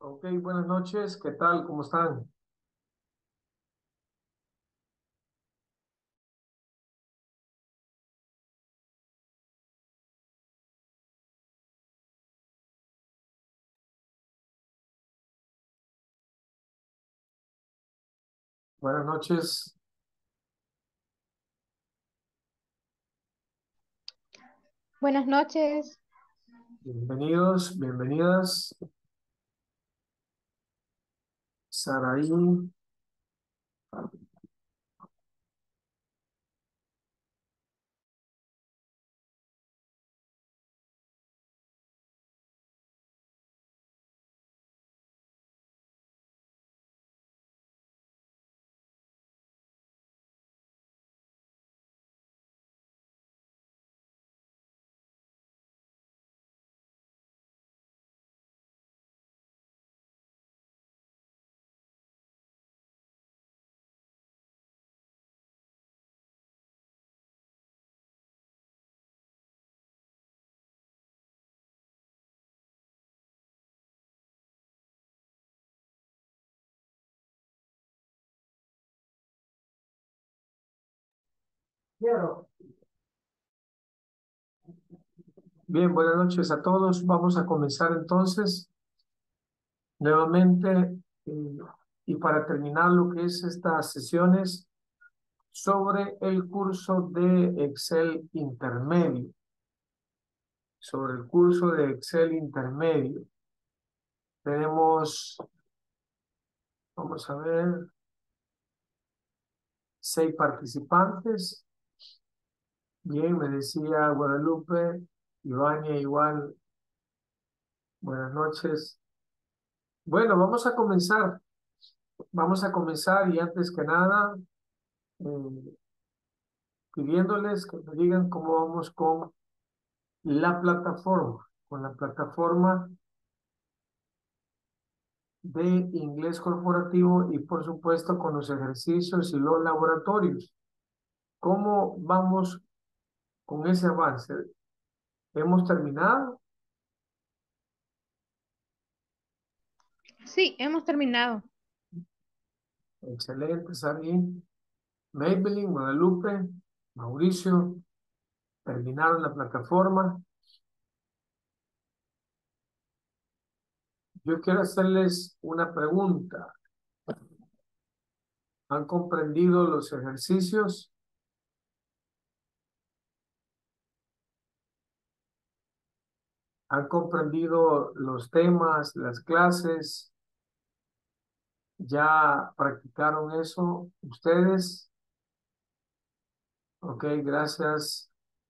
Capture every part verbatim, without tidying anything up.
Ok, buenas noches, ¿qué tal? ¿Cómo están? Buenas noches, Buenas noches. bienvenidos, bienvenidas. Saraí, quiero. Bien, buenas noches a todos. Vamos a comenzar entonces nuevamente eh, y para terminar lo que es estas sesiones sobre el curso de Excel intermedio, sobre el curso de Excel intermedio. Tenemos, vamos a ver, seis participantes. Bien, me decía Guadalupe, Ivania igual, buenas noches. Bueno, vamos a comenzar. Vamos a comenzar y antes que nada, eh, pidiéndoles que me digan cómo vamos con la plataforma, con la plataforma de inglés corporativo y por supuesto con los ejercicios y los laboratorios. ¿Cómo vamos con ese avance? ¿Hemos terminado? Sí, hemos terminado. Excelente, Sabine. Maybelline, Guadalupe, Mauricio, terminaron la plataforma. Yo quiero hacerles una pregunta. ¿Han comprendido los ejercicios? ¿Han comprendido los temas, las clases? ¿Ya practicaron eso ustedes? Ok, gracias.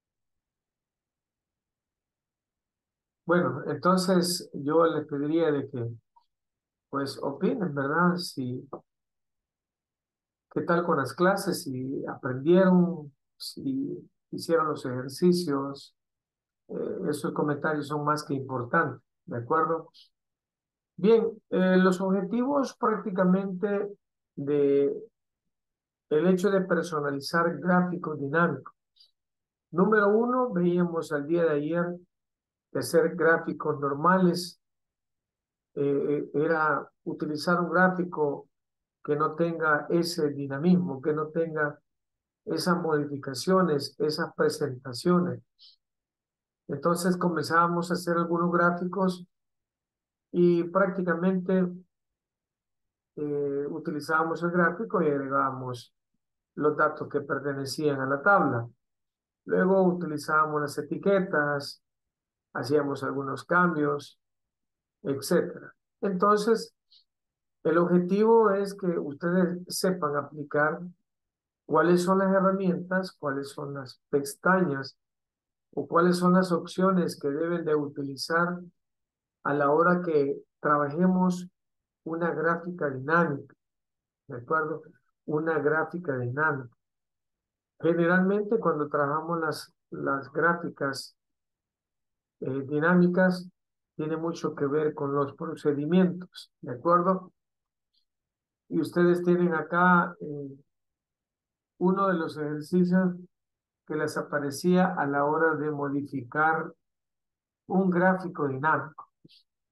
Bueno, entonces yo les pediría de que, pues, opinen, ¿verdad? Si, ¿qué tal con las clases? Si aprendieron, si hicieron los ejercicios, eh, esos comentarios son más que importantes, ¿de acuerdo? Bien, eh, los objetivos prácticamente de el hecho de personalizar gráficos dinámicos. Número uno, veíamos al día de ayer que hacer gráficos normales eh, era utilizar un gráfico que no tenga ese dinamismo, que no tenga esas modificaciones, esas presentaciones. Entonces comenzábamos a hacer algunos gráficos y prácticamente eh, utilizábamos el gráfico y agregábamos los datos que pertenecían a la tabla. Luego utilizábamos las etiquetas, hacíamos algunos cambios, etcétera. Entonces, el objetivo es que ustedes sepan aplicar cuáles son las herramientas, cuáles son las pestañas o cuáles son las opciones que deben de utilizar a la hora que trabajemos una gráfica dinámica, ¿de acuerdo? Una gráfica dinámica. Generalmente cuando trabajamos las, las gráficas eh, dinámicas, tiene mucho que ver con los procedimientos, ¿de acuerdo? Y ustedes tienen acá eh, uno de los ejercicios que les aparecía a la hora de modificar un gráfico dinámico.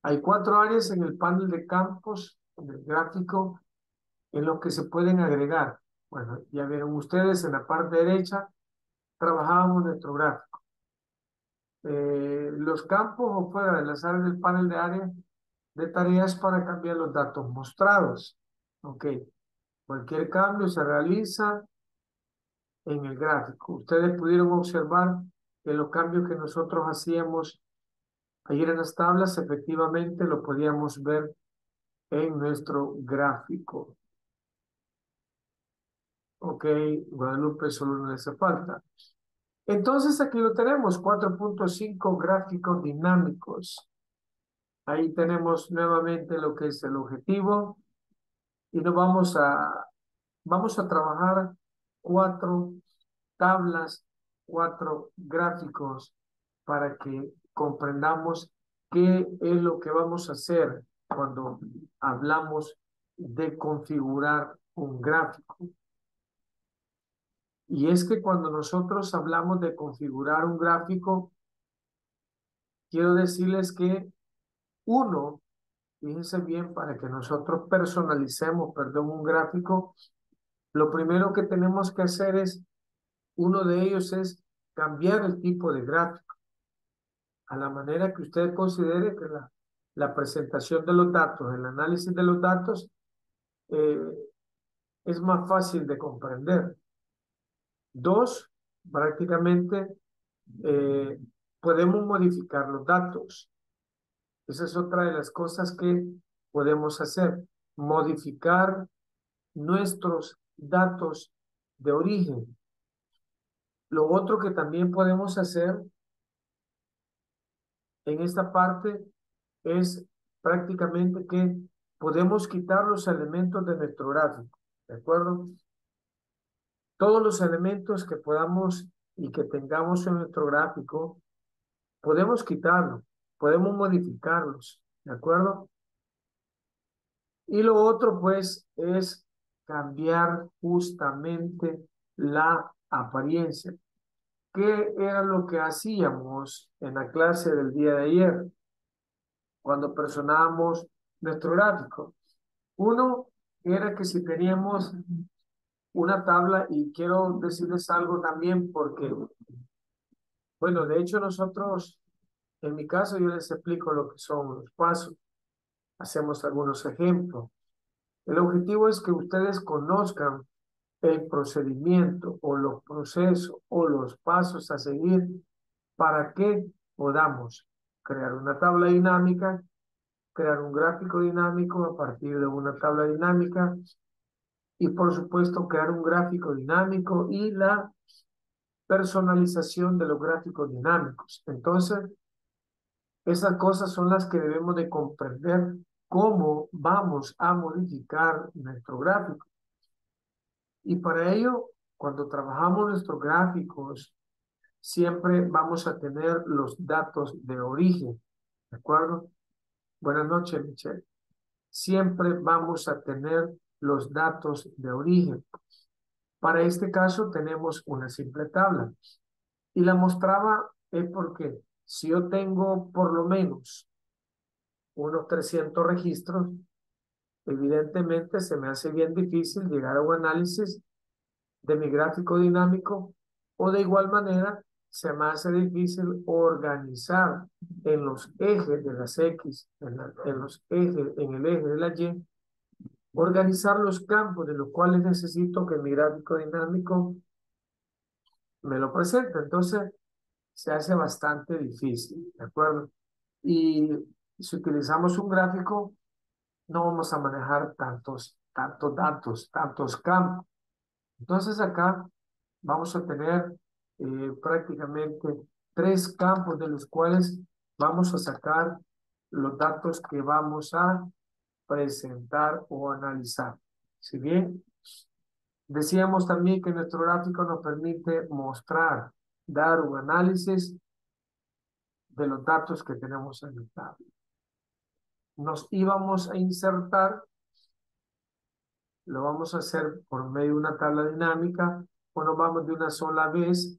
Hay cuatro áreas en el panel de campos, en el gráfico, en los que se pueden agregar. Bueno, ya vieron ustedes en la parte derecha, trabajábamos nuestro gráfico. Eh, los campos o fuera de las áreas del panel de área de tareas para cambiar los datos mostrados. Ok, cualquier cambio se realiza en el gráfico. Ustedes pudieron observar que los cambios que nosotros hacíamos ayer en las tablas, efectivamente lo podíamos ver en nuestro gráfico. Ok, Guadalupe solo no le hace falta. Entonces aquí lo tenemos, cuatro punto cinco gráficos dinámicos. Ahí tenemos nuevamente lo que es el objetivo y nos vamos a, vamos a trabajar cuatro tablas, cuatro gráficos para que comprendamos qué es lo que vamos a hacer cuando hablamos de configurar un gráfico. Y es que cuando nosotros hablamos de configurar un gráfico, quiero decirles que uno, fíjense bien, para que nosotros personalicemos, perdón, un gráfico, lo primero que tenemos que hacer es, uno de ellos es cambiar el tipo de gráfico a la manera que usted considere que la, la presentación de los datos, el análisis de los datos, eh, es más fácil de comprender. Dos, prácticamente eh, podemos modificar los datos. Esa es otra de las cosas que podemos hacer, modificar nuestros datos de origen. Lo otro que también podemos hacer en esta parte es prácticamente que podemos quitar los elementos de nuestro gráfico, ¿de acuerdo? Todos los elementos que podamos y que tengamos en nuestro gráfico, podemos quitarlos, podemos modificarlos, ¿de acuerdo? Y lo otro, pues, es cambiar justamente la apariencia. ¿Qué era lo que hacíamos en la clase del día de ayer cuando personábamos nuestro gráfico? Uno era que si teníamos una tabla, y quiero decirles algo también porque, bueno, de hecho nosotros, en mi caso, yo les explico lo que son los pasos, hacemos algunos ejemplos. El objetivo es que ustedes conozcan el procedimiento o los procesos o los pasos a seguir para que podamos crear una tabla dinámica, crear un gráfico dinámico a partir de una tabla dinámica y por supuesto crear un gráfico dinámico y la personalización de los gráficos dinámicos. Entonces, esas cosas son las que debemos de comprender cómo vamos a modificar nuestro gráfico. Y para ello, cuando trabajamos nuestros gráficos, siempre vamos a tener los datos de origen, ¿de acuerdo? Buenas noches, Michelle. Siempre vamos a tener los datos de origen. Para este caso tenemos una simple tabla. Y la mostraba es porque si yo tengo por lo menos unos trescientos registros, evidentemente se me hace bien difícil llegar a un análisis de mi gráfico dinámico o de igual manera se me hace difícil organizar en los ejes de las X, en, la, en los ejes, en el eje de la Y, organizar los campos de los cuales necesito que mi gráfico dinámico me lo presente. Entonces, se hace bastante difícil, ¿de acuerdo? Y si utilizamos un gráfico, no vamos a manejar tantos, tantos datos, tantos campos. Entonces acá vamos a tener eh, prácticamente tres campos de los cuales vamos a sacar los datos que vamos a presentar o analizar. Si bien decíamos también que nuestro gráfico nos permite mostrar, dar un análisis de los datos que tenemos en el tabla. Nos íbamos a insertar, lo vamos a hacer por medio de una tabla dinámica, o nos vamos de una sola vez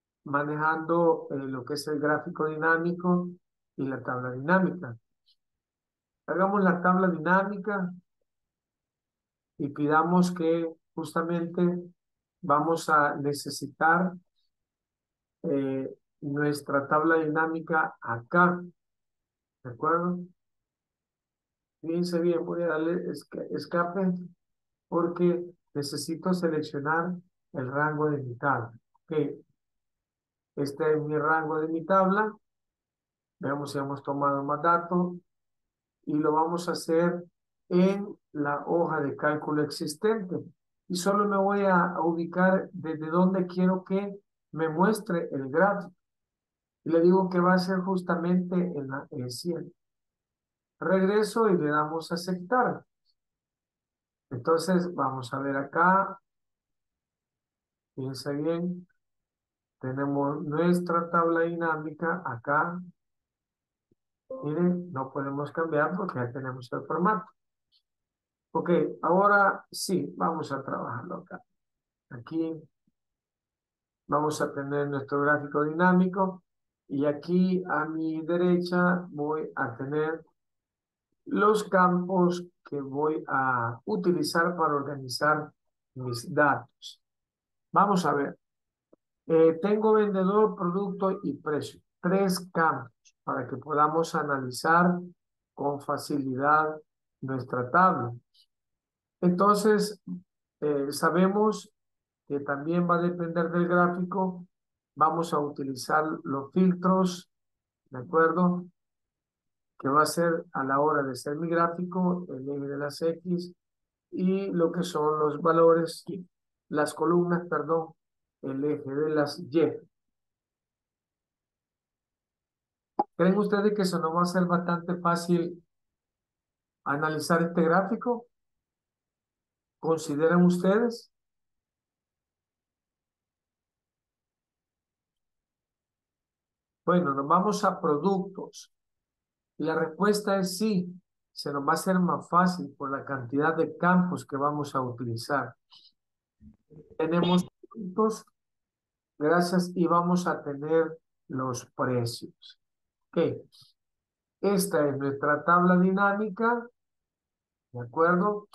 manejando eh, lo que es el gráfico dinámico y la tabla dinámica. Hagamos la tabla dinámica y pidamos que justamente vamos a necesitar eh, nuestra tabla dinámica acá, ¿de acuerdo? Fíjense bien, voy a darle esca- escape porque necesito seleccionar el rango de mi tabla. Ok, este es mi rango de mi tabla. Veamos si hemos tomado más datos y lo vamos a hacer en la hoja de cálculo existente. Y solo me voy a, a ubicar desde donde quiero que me muestre el gráfico. Y le digo que va a ser justamente en la E cien. Regreso y le damos a aceptar. Entonces, vamos a ver acá. Fíjense bien. Tenemos nuestra tabla dinámica acá. Miren, no podemos cambiar porque ya tenemos el formato. Ok, ahora sí, vamos a trabajarlo acá. Aquí vamos a tener nuestro gráfico dinámico y aquí a mi derecha voy a tener los campos que voy a utilizar para organizar mis datos. Vamos a ver. Eh, tengo vendedor, producto y precio. Tres campos para que podamos analizar con facilidad nuestra tabla. Entonces, eh, sabemos que también va a depender del gráfico. Vamos a utilizar los filtros, ¿de acuerdo? Que va a ser a la hora de ser mi gráfico, el eje de las X y lo que son los valores, las columnas, perdón, el eje de las Y. ¿Creen ustedes que eso no va a ser bastante fácil analizar este gráfico? ¿Consideran ustedes? Bueno, nos vamos a productos. Y la respuesta es sí. Se nos va a hacer más fácil por la cantidad de campos que vamos a utilizar. Tenemos productos, gracias, y vamos a tener los precios. Ok. Esta es nuestra tabla dinámica, ¿de acuerdo?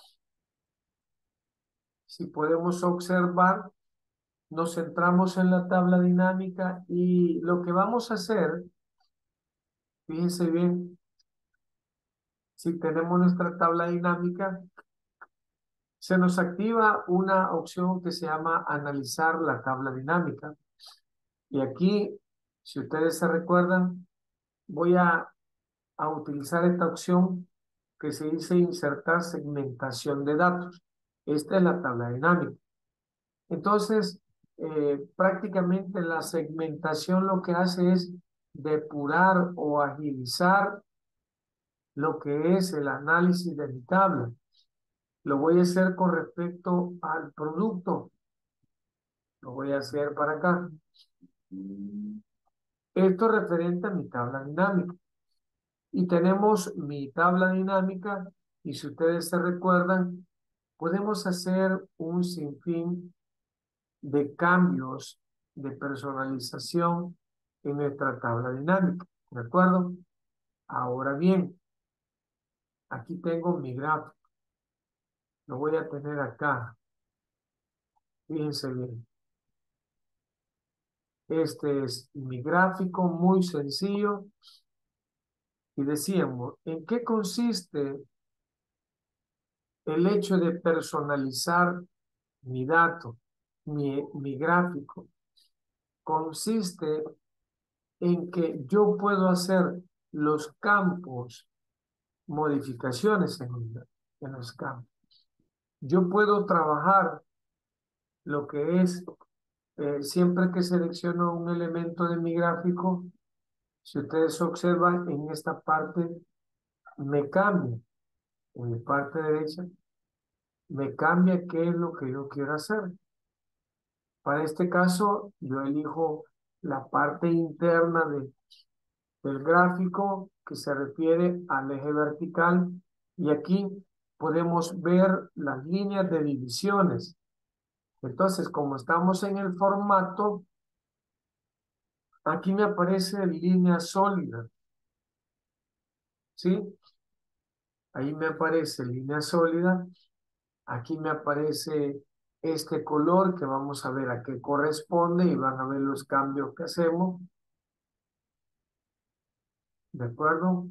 Si podemos observar, nos centramos en la tabla dinámica y lo que vamos a hacer, fíjense bien, si tenemos nuestra tabla dinámica, se nos activa una opción que se llama analizar la tabla dinámica. Y aquí, si ustedes se recuerdan, voy a, a utilizar esta opción que se dice insertar segmentación de datos. Esta es la tabla dinámica. Entonces, eh, prácticamente la segmentación lo que hace es depurar o agilizar lo que es el análisis de mi tabla. Lo voy a hacer con respecto al producto. Lo voy a hacer para acá. Esto es referente a mi tabla dinámica. Y tenemos mi tabla dinámica y si ustedes se recuerdan, podemos hacer un sinfín de cambios de personalización en nuestra tabla dinámica. ¿De acuerdo? Ahora bien, aquí tengo mi gráfico. Lo voy a tener acá. Fíjense bien. Este es mi gráfico muy sencillo. Y decíamos, ¿en qué consiste el hecho de personalizar mi dato, mi, mi gráfico? Consiste en que yo puedo hacer los campos, modificaciones en, en los campos. Yo puedo trabajar lo que es, eh, siempre que selecciono un elemento de mi gráfico, si ustedes observan en esta parte, me cambia, en mi parte derecha, me cambia qué es lo que yo quiero hacer. Para este caso, yo elijo la parte interna de, del gráfico que se refiere al eje vertical y aquí podemos ver las líneas de divisiones. Entonces, como estamos en el formato, aquí me aparece línea sólida, ¿sí? Ahí me aparece línea sólida. Aquí me aparece este color que vamos a ver a qué corresponde y van a ver los cambios que hacemos. ¿De acuerdo?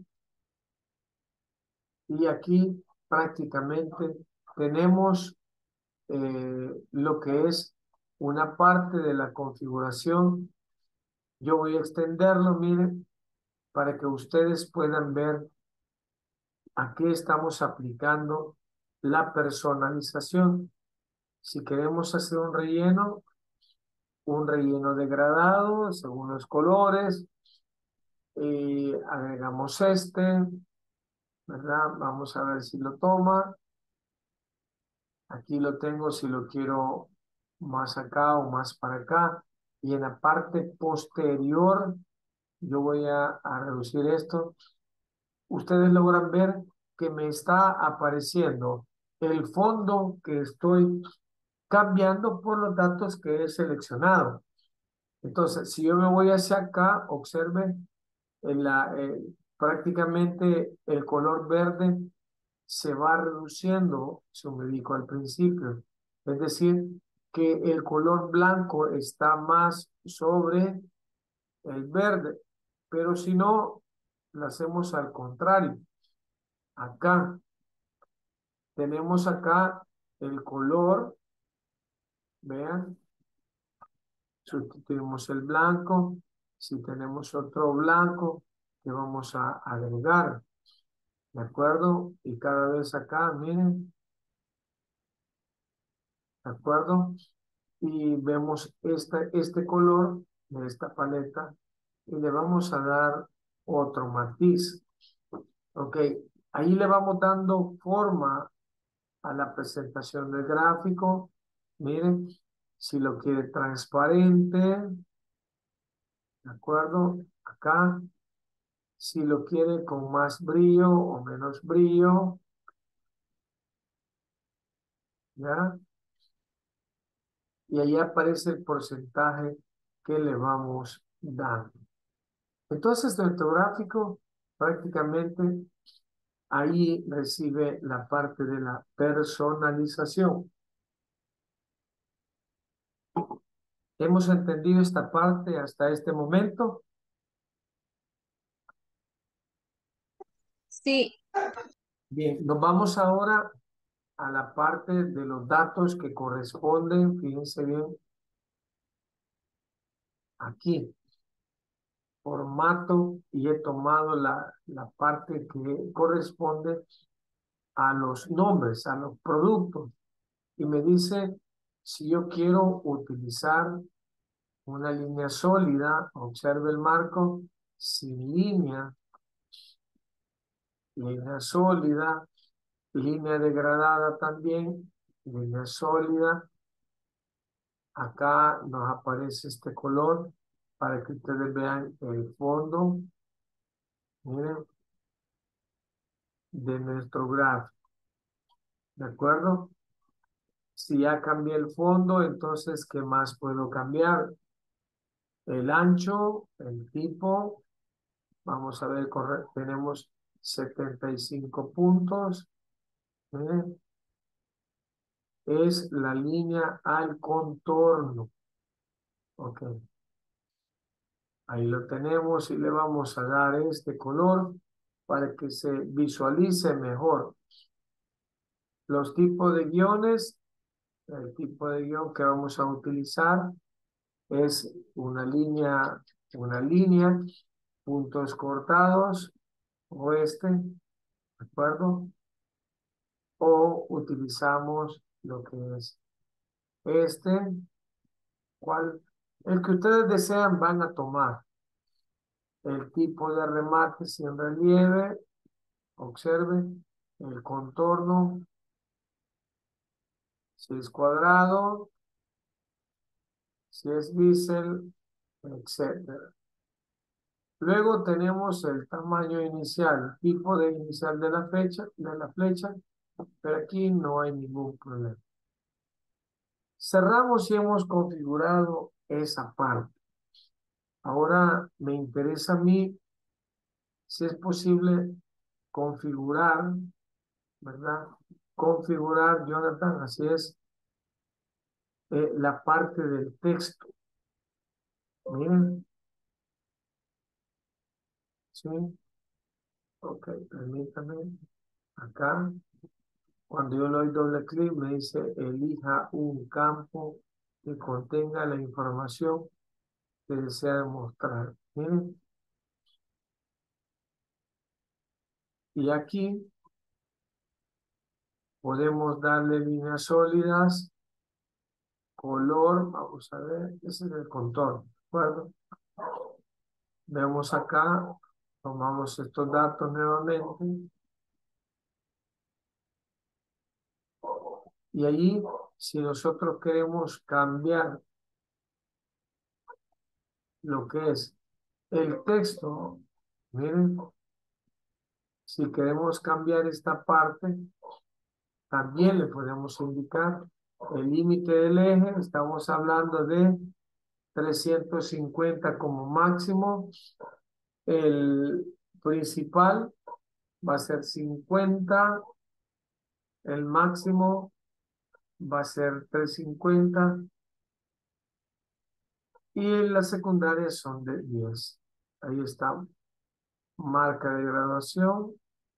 Y aquí prácticamente tenemos eh, lo que es una parte de la configuración. Yo voy a extenderlo, miren, para que ustedes puedan ver a qué estamos aplicando la personalización. Si queremos hacer un relleno, un relleno degradado según los colores, y agregamos este, ¿verdad? Vamos a ver si lo toma. Aquí lo tengo si lo quiero más acá o más para acá. Y en la parte posterior, yo voy a, a reducir esto. Ustedes logran ver que me está apareciendo el fondo que estoy cambiando por los datos que he seleccionado. Entonces, si yo me voy hacia acá, observe en la, eh, prácticamente el color verde se va reduciendo, se me dijo al principio. Es decir, que el color blanco está más sobre el verde, pero si no, lo hacemos al contrario. Acá, tenemos acá el color, vean, sustituimos el blanco, si tenemos otro blanco que vamos a agregar, ¿de acuerdo? Y cada vez acá, miren, ¿de acuerdo? Y vemos esta, este color de esta paleta y le vamos a dar otro matiz. Ok, ahí le vamos dando forma a la presentación del gráfico. Miren, si lo quiere transparente, ¿de acuerdo? Acá, si lo quiere con más brillo o menos brillo, ¿ya? Y ahí aparece el porcentaje que le vamos dando. Entonces, nuestro gráfico prácticamente ahí recibe la parte de la personalización. ¿Hemos entendido esta parte hasta este momento? Sí, Bien, nos vamos ahora a la parte de los datos que corresponden, fíjense bien, aquí, formato, y he tomado la, la parte que corresponde a los nombres, a los productos, y me dice si yo quiero utilizar una línea sólida, observe el marco, sin línea, línea sólida, línea degradada también, línea sólida. Acá nos aparece este color para que ustedes vean el fondo, miren, de nuestro gráfico, ¿de acuerdo? Si ya cambié el fondo, entonces, ¿qué más puedo cambiar? El ancho, el tipo, vamos a ver, corre- tenemos setenta y cinco puntos, miren, es la línea al contorno, ok, ahí lo tenemos y le vamos a dar este color para que se visualice mejor. Los tipos de guiones, el tipo de guión que vamos a utilizar es una línea, una línea, puntos cortados, o este, ¿de acuerdo? O utilizamos lo que es este, cual, el que ustedes desean van a tomar. El tipo de remate sin relieve, observen, el contorno, si es cuadrado, si es bisel, etcétera. Luego tenemos el tamaño inicial, tipo de inicial de la flecha, de la flecha, pero aquí no hay ningún problema. Cerramos y hemos configurado esa parte. Ahora me interesa a mí si es posible configurar. ¿verdad? Configurar, Jonathan, así es, eh, la parte del texto. Miren, sí, ok, permítame, acá, cuando yo le doy doble clic, me dice elija un campo que contenga la información que desea demostrar. Miren, y aquí podemos darle líneas sólidas, color, vamos a ver, ese es el contorno, ¿de acuerdo? Vemos acá, tomamos estos datos nuevamente, y allí, si nosotros queremos cambiar lo que es el texto, miren, si queremos cambiar esta parte, también le podemos indicar el límite del eje, estamos hablando de trescientos cincuenta como máximo, el principal va a ser cincuenta, el máximo va a ser trescientos cincuenta y las secundarias son de diez. Ahí está, marca de graduación,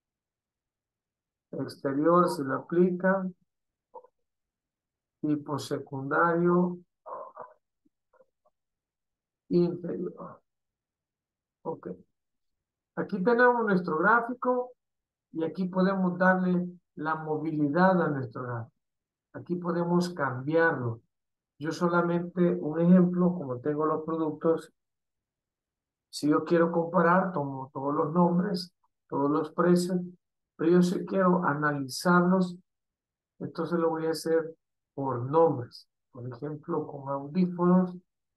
exterior se lo aplica, tipo secundario, interior. Ok, aquí tenemos nuestro gráfico y aquí podemos darle la movilidad a nuestro gráfico. Aquí podemos cambiarlo. Yo solamente un ejemplo, como tengo los productos, si yo quiero comparar, tomo todos los nombres, todos los precios, pero yo si quiero analizarlos, entonces lo voy a hacer por nombres. Por ejemplo, con audífonos.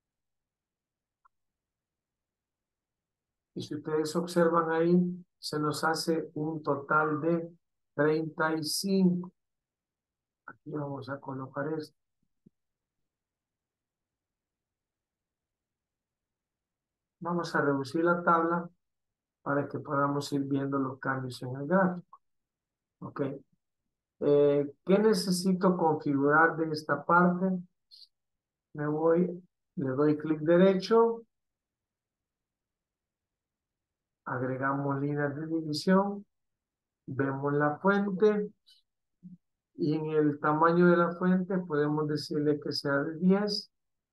Y si ustedes observan ahí, se nos hace un total de treinta y cinco. Aquí vamos a colocar esto. Vamos a reducir la tabla para que podamos ir viendo los cambios en el gráfico. Ok. Eh, ¿qué necesito configurar de esta parte? Me voy, le doy clic derecho, agregamos líneas de división, vemos la fuente y en el tamaño de la fuente podemos decirle que sea de diez.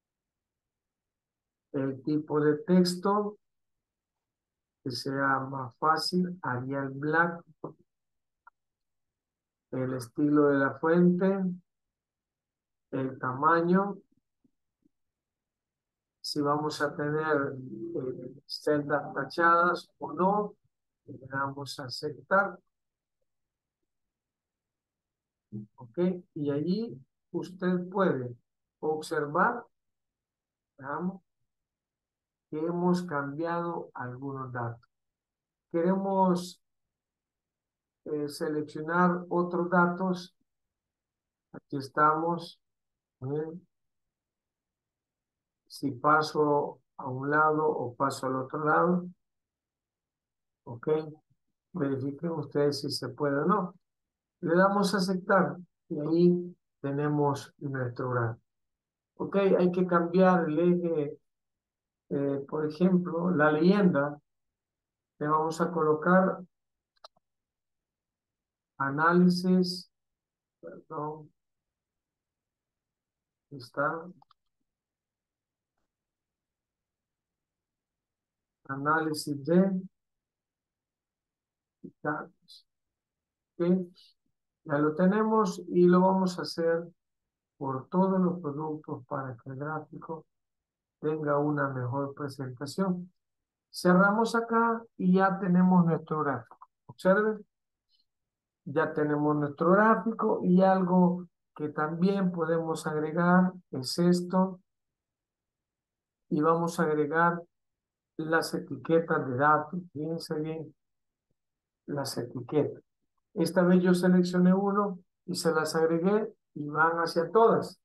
El tipo de texto que sea más fácil, Arial Black. El estilo de la fuente, el tamaño, si vamos a tener eh, celdas tachadas o no, le damos a aceptar, ¿ok? Y allí usted puede observar, veamos, que hemos cambiado algunos datos. Queremos eh, seleccionar otros datos, aquí estamos, ¿bien? Si paso a un lado o paso al otro lado, ¿ok? Verifiquen ustedes si se puede o no. Le damos a aceptar y ahí tenemos nuestro gráfico. Ok, hay que cambiar el eje, eh, por ejemplo, la leyenda. Le vamos a colocar análisis, perdón, está, análisis de datos. Ok, ya lo tenemos y lo vamos a hacer por todos los productos para que el gráfico tenga una mejor presentación. Cerramos acá y ya tenemos nuestro gráfico. Observen, ya tenemos nuestro gráfico y algo que también podemos agregar es esto y vamos a agregar las etiquetas de datos. Fíjense bien, las etiquetas. Esta vez yo seleccioné uno y se las agregué y van hacia todas.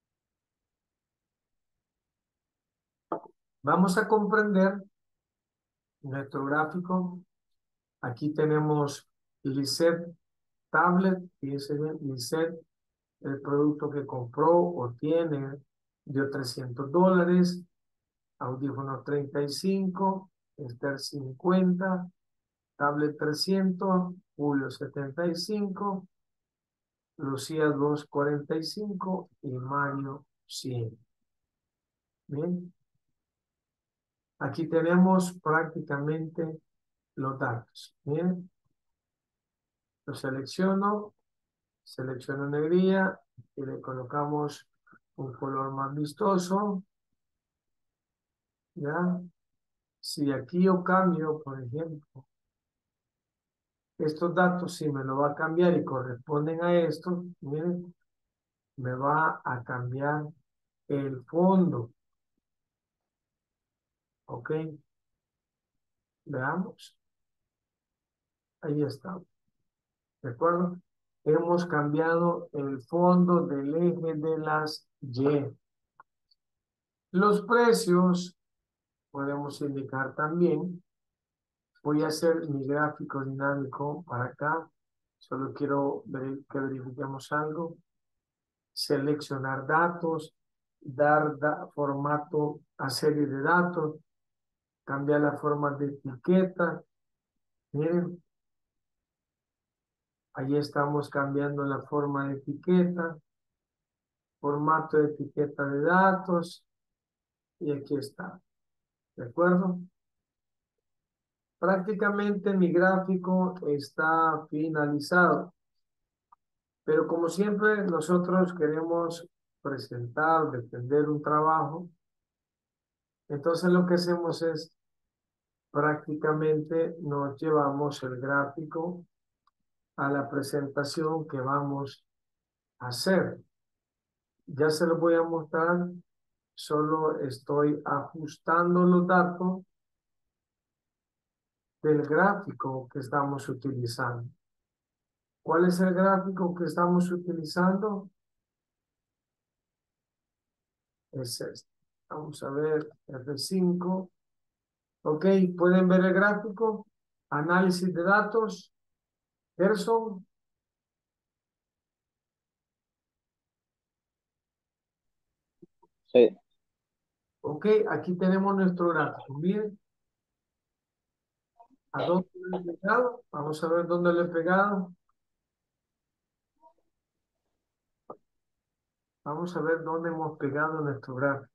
Vamos a comprender nuestro gráfico. Aquí tenemos Lisette tablet, fíjense bien, Lisette, el producto que compró o tiene, dio trescientos dólares, audífonos treinta y cinco, Esther cincuenta, tablet trescientos, Julio setenta y cinco, Lucía doscientos cuarenta y cinco y Mario cien. Bien, aquí tenemos prácticamente los datos. Bien, lo selecciono, selecciono negrilla y le colocamos un color más vistoso. ¿Ya? Si aquí yo cambio, por ejemplo, estos datos, si me lo va a cambiar y corresponden a esto, miren, me va a cambiar el fondo. ¿Ok? Veamos. Ahí está. ¿De acuerdo? Hemos cambiado el fondo del eje de las Y. Los precios podemos indicar también. Voy a hacer mi gráfico dinámico para acá. Solo quiero ver, que verifiquemos algo. Seleccionar datos, dar da- formato a serie de datos, cambiar la forma de etiqueta. Miren, ahí estamos cambiando la forma de etiqueta, formato de etiqueta de datos, y aquí está. ¿De acuerdo? Prácticamente mi gráfico está finalizado, pero como siempre nosotros queremos presentar, defender un trabajo, entonces lo que hacemos es prácticamente nos llevamos el gráfico a la presentación que vamos a hacer. Ya se lo voy a mostrar, solo estoy ajustando los datos del gráfico que estamos utilizando. ¿Cuál es el gráfico que estamos utilizando? Es este. Vamos a ver, F cinco. Ok, ¿pueden ver el gráfico? Análisis de datos. Gerson. Sí, Ok, aquí tenemos nuestro gráfico. Miren, ¿a dónde lo he pegado? Vamos a ver dónde lo he pegado. Vamos a ver dónde hemos pegado nuestro gráfico.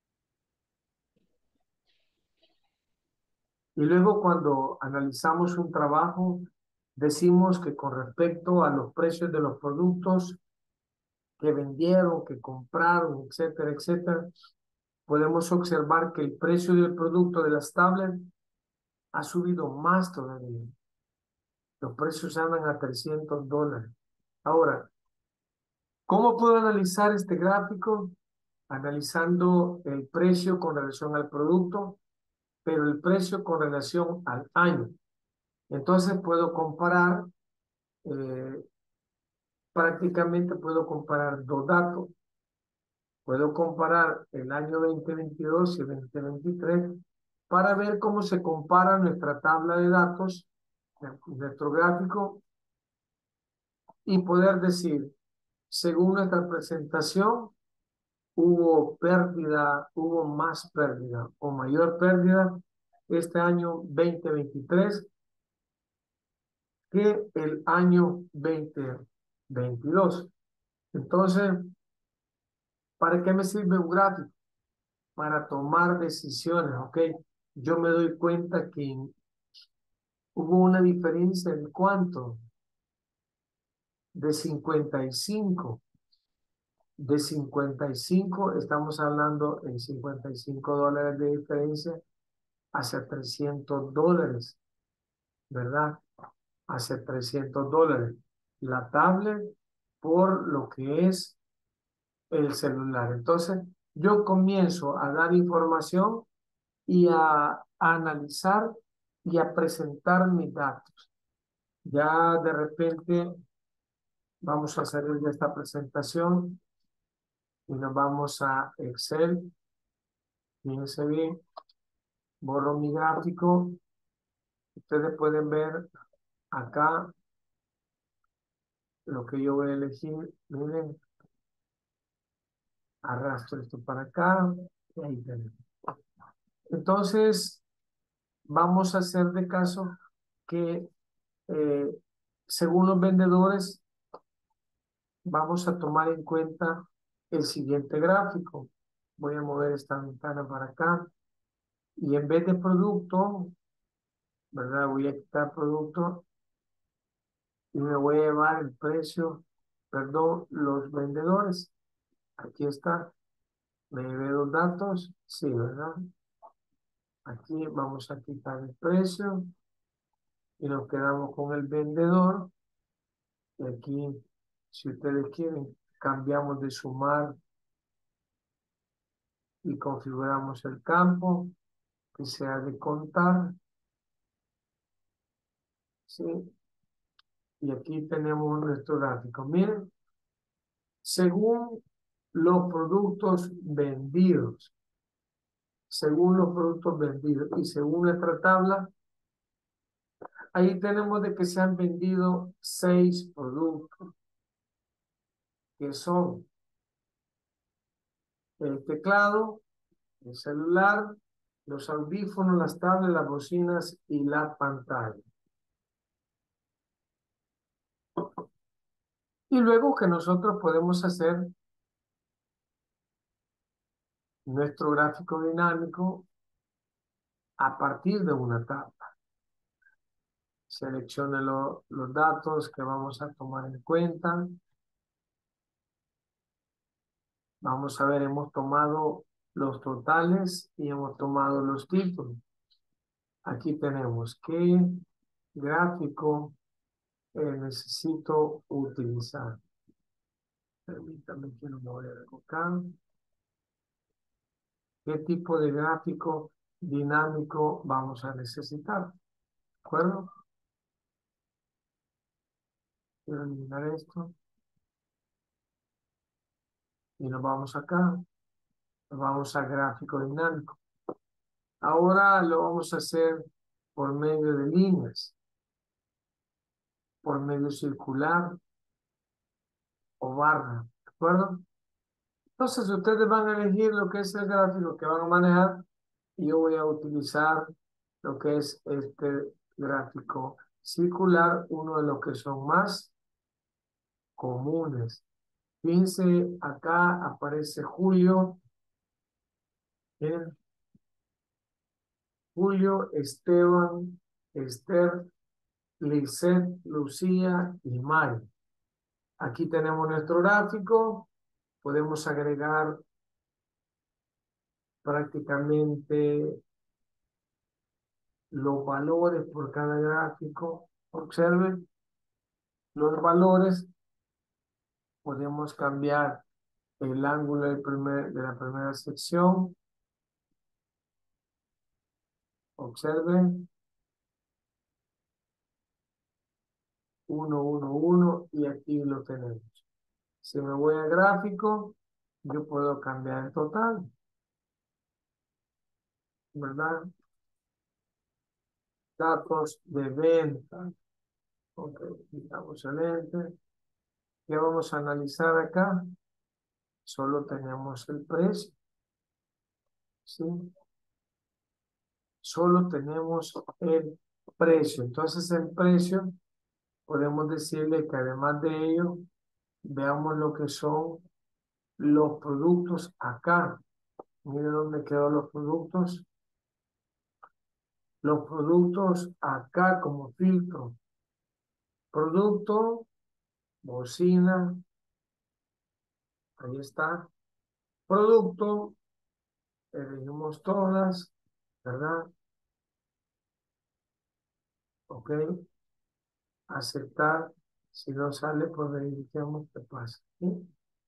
Y luego cuando analizamos un trabajo, decimos que con respecto a los precios de los productos que vendieron, que compraron, etcétera, etcétera, podemos observar que el precio del producto de las tablets ha subido más todavía. Los precios andan a trescientos dólares. Ahora, ¿cómo puedo analizar este gráfico? Analizando el precio con relación al producto, pero el precio con relación al año. Entonces puedo comparar, eh, prácticamente puedo comparar dos datos. Puedo comparar el año dos mil veintidós y dos mil veintitrés para ver cómo se compara nuestra tabla de datos, nuestro gráfico, y poder decir, según nuestra presentación, hubo pérdida, hubo más pérdida o mayor pérdida este año dos mil veintitrés que el año dos mil veintidós. Entonces, ¿para qué me sirve un gráfico? Para tomar decisiones, ¿ok? Yo me doy cuenta que hubo una diferencia en cuánto, de cincuenta y cinco. De cincuenta y cinco, estamos hablando en cincuenta y cinco dólares de diferencia hacia trescientos dólares, ¿verdad? Hacia trescientos dólares. La tablet por lo que es el celular. Entonces, yo comienzo a dar información y a, a analizar y a presentar mis datos. Ya de repente vamos a salir de esta presentación y nos vamos a Excel. Fíjense bien, borro mi gráfico. Ustedes pueden ver acá lo que yo voy a elegir, miren, arrastro esto para acá y ahí tenemos. Entonces, vamos a hacer de caso que eh, según los vendedores, vamos a tomar en cuenta el siguiente gráfico. Voy a mover esta ventana para acá y en vez de producto, ¿verdad? Voy a quitar producto y me voy a llevar el precio, perdón, los vendedores. Aquí está. Me llevé los datos, sí, ¿verdad? Aquí vamos a quitar el precio y nos quedamos con el vendedor. Y aquí, si ustedes quieren, cambiamos de sumar y configuramos el campo que sea de contar, ¿sí? Y aquí tenemos nuestro gráfico. Miren, según los productos vendidos, según los productos vendidos y según nuestra tabla, ahí tenemos de que se han vendido seis productos, que son el teclado, el celular, los audífonos, las tablas, las bocinas y la pantalla. Y luego que nosotros podemos hacer nuestro gráfico dinámico a partir de una tabla. Seleccione lo, los datos que vamos a tomar en cuenta. Vamos a ver, hemos tomado los totales y hemos tomado los títulos. Aquí tenemos qué gráfico eh, necesito utilizar. Permítame que no me voy a colocar. ¿Qué tipo de gráfico dinámico vamos a necesitar? ¿De acuerdo? Quiero eliminar esto. Y nos vamos acá. Nos vamos a gráfico dinámico. Ahora lo vamos a hacer por medio de líneas, por medio circular o barra. ¿De acuerdo? Entonces ustedes van a elegir lo que es el gráfico que van a manejar y yo voy a utilizar lo que es este gráfico circular, uno de los que son más comunes. Fíjense, acá aparece Julio. Miren, Julio, Esteban, Esther, Lisette, Lucía y Mari. Aquí tenemos nuestro gráfico. Podemos agregar prácticamente los valores por cada gráfico. Observen los valores. Podemos cambiar el ángulo del primer, de la primera sección. Observen. uno, uno, uno y aquí lo tenemos. Si me voy a gráfico, yo puedo cambiar el total, ¿verdad? Datos de venta. Ok, quitamos el enter. ¿Qué vamos a analizar acá? Solo tenemos el precio, ¿sí? Solo tenemos el precio. Entonces el precio, podemos decirle que además de ello, veamos lo que son los productos acá. Miren dónde quedan los productos. Los productos acá como filtro. Producto, bocina, ahí está. Producto, elegimos todas, ¿verdad? Ok. Aceptar. Si no sale, pues verifiquemos qué pasa. ¿Sí?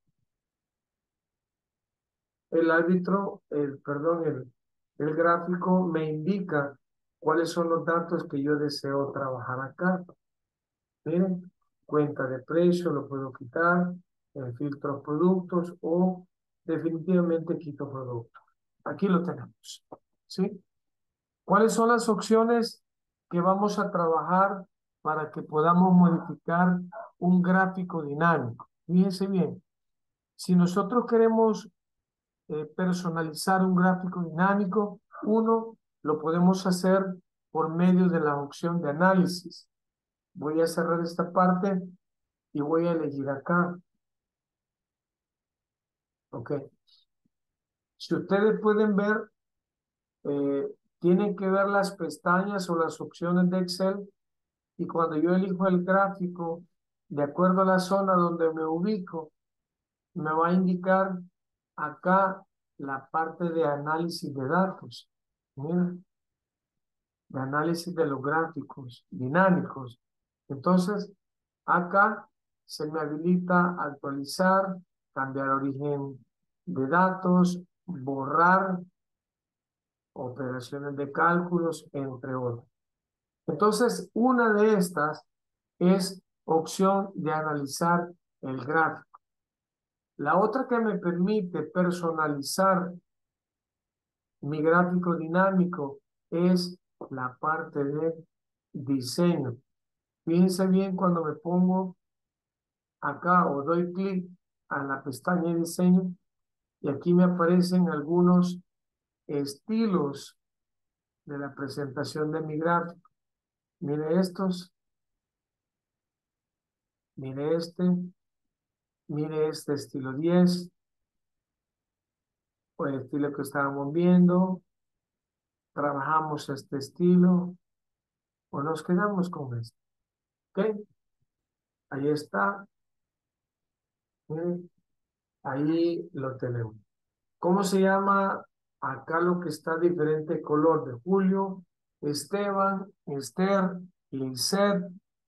El árbitro, el, perdón, el, el gráfico me indica cuáles son los datos que yo deseo trabajar acá. Miren, cuenta de precio, lo puedo quitar, en filtros productos o definitivamente quito productos. Aquí lo tenemos, ¿sí? ¿Cuáles son las opciones que vamos a trabajar para que podamos modificar un gráfico dinámico. Fíjense bien, si nosotros queremos eh, personalizar un gráfico dinámico, uno, lo podemos hacer por medio de la opción de análisis. Voy a cerrar esta parte y voy a elegir acá. Ok. Si ustedes pueden ver, eh, tienen que ver las pestañas o las opciones de Excel y cuando yo elijo el gráfico, de acuerdo a la zona donde me ubico, me va a indicar acá la parte de análisis de datos. Miren, de análisis de los gráficos dinámicos. Entonces, acá se me habilita actualizar, cambiar origen de datos, borrar operaciones de cálculos, entre otros. Entonces, una de estas es opción de analizar el gráfico. La otra que me permite personalizar mi gráfico dinámico es la parte de diseño. Fíjense bien cuando me pongo acá o doy clic a la pestaña de diseño y aquí me aparecen algunos estilos de la presentación de mi gráfico. Mire estos, mire este, mire este estilo diez o el estilo que estábamos viendo. Trabajamos este estilo o nos quedamos con este. ¿Ok? Ahí está. Mire, ahí lo tenemos. ¿Cómo se llama acá lo que está diferente color de Julio? Esteban, Esther, Lisette,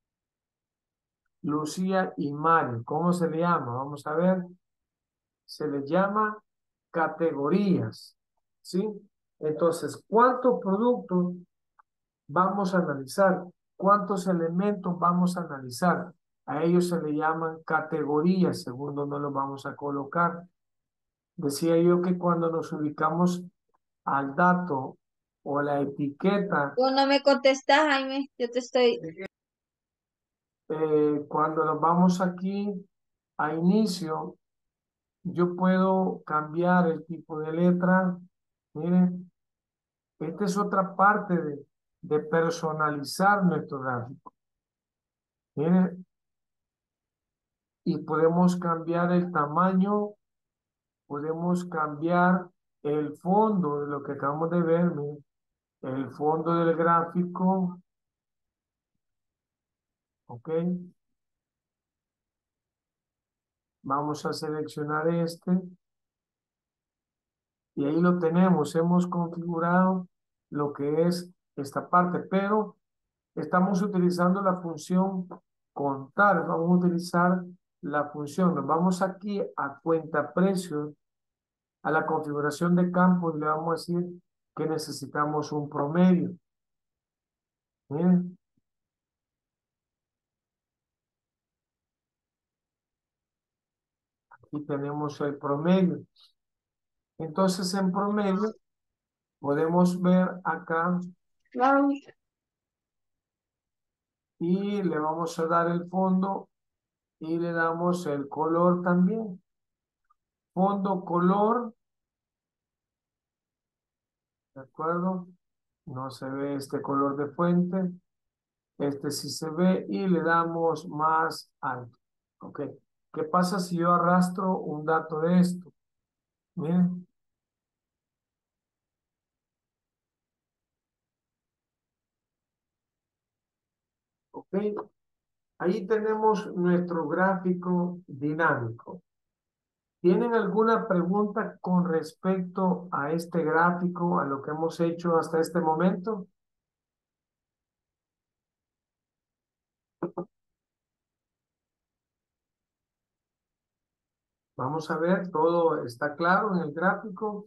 Lucía y Mario. ¿Cómo se le llama? Vamos a ver. Se le llama categorías. ¿Sí? Entonces, ¿cuántos productos vamos a analizar? ¿Cuántos elementos vamos a analizar? A ellos se le llaman categorías, según donde los vamos a colocar. Decía yo que cuando nos ubicamos al dato o la etiqueta, Tú no me contestas, Jaime. Yo te estoy. eh, cuando nos vamos aquí a inicio, yo puedo cambiar el tipo de letra. Miren, esta es otra parte de, de personalizar nuestro gráfico. Miren, y podemos cambiar el tamaño, podemos cambiar el fondo de lo que acabamos de ver. Miren, el fondo del gráfico, ¿ok? Vamos a seleccionar este y ahí lo tenemos. Hemos configurado lo que es esta parte, pero estamos utilizando la función contar. Vamos a utilizar la función. Nos vamos aquí a cuenta precios, a la configuración de campo y le vamos a decir que necesitamos un promedio. Miren, aquí tenemos el promedio. Entonces, en promedio, podemos ver acá y le vamos a dar el fondo y le damos el color también. Fondo color, ¿de acuerdo? No se ve este color de fuente. Este sí se ve y le damos más alto. Ok. ¿Qué pasa si yo arrastro un dato de esto? Miren. Ok. Ahí tenemos nuestro gráfico dinámico. ¿Tienen alguna pregunta con respecto a este gráfico, a lo que hemos hecho hasta este momento? Vamos a ver, todo está claro en el gráfico.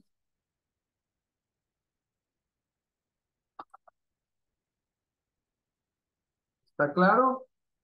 ¿Está claro?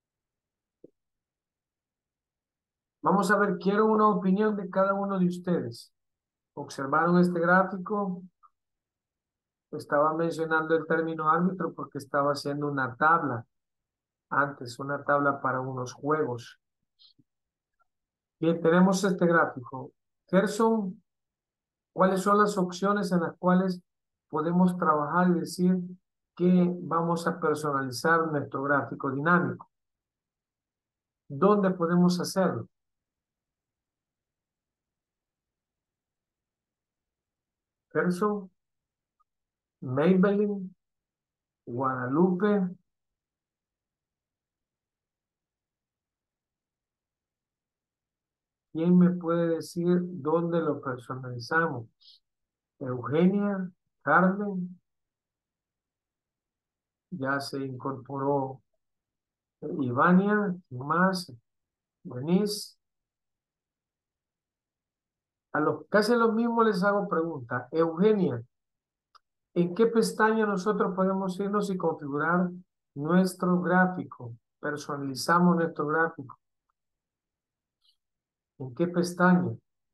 Vamos a ver, quiero una opinión de cada uno de ustedes. ¿Observaron este gráfico? Estaba mencionando el término árbitro porque estaba haciendo una tabla. antes, una tabla para unos juegos. Bien, tenemos este gráfico. Gerson, ¿cuáles son las opciones en las cuales podemos trabajar y decir que vamos a personalizar nuestro gráfico dinámico? ¿Dónde podemos hacerlo? Gerson, Maybelline, Guadalupe. ¿Quién me puede decir dónde lo personalizamos? Eugenia, Carmen, ya se incorporó Ivania, ¿quién más? Denise. A los casi los mismos les hago pregunta. Eugenia, ¿en qué pestaña nosotros podemos irnos y configurar nuestro gráfico? Personalizamos nuestro gráfico. ¿En qué pestaña?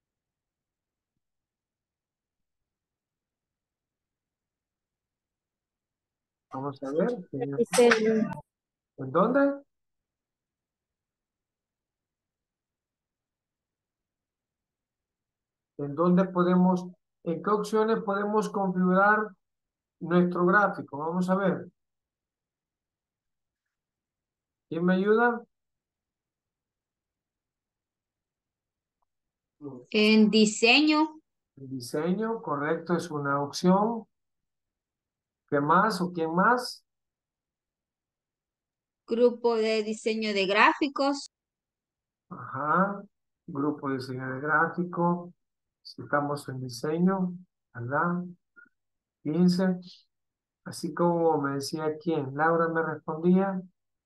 Vamos a ver. Diseño. ¿En dónde? ¿En dónde podemos, en qué opciones podemos configurar nuestro gráfico? Vamos a ver. ¿Quién me ayuda? En diseño, El diseño, correcto, es una opción. ¿Qué más o quién más? grupo de diseño de gráficos, Ajá. Grupo de diseño de gráfico. Si estamos en diseño, ¿verdad? Fíjense. Así como me decía quién. Laura me respondía.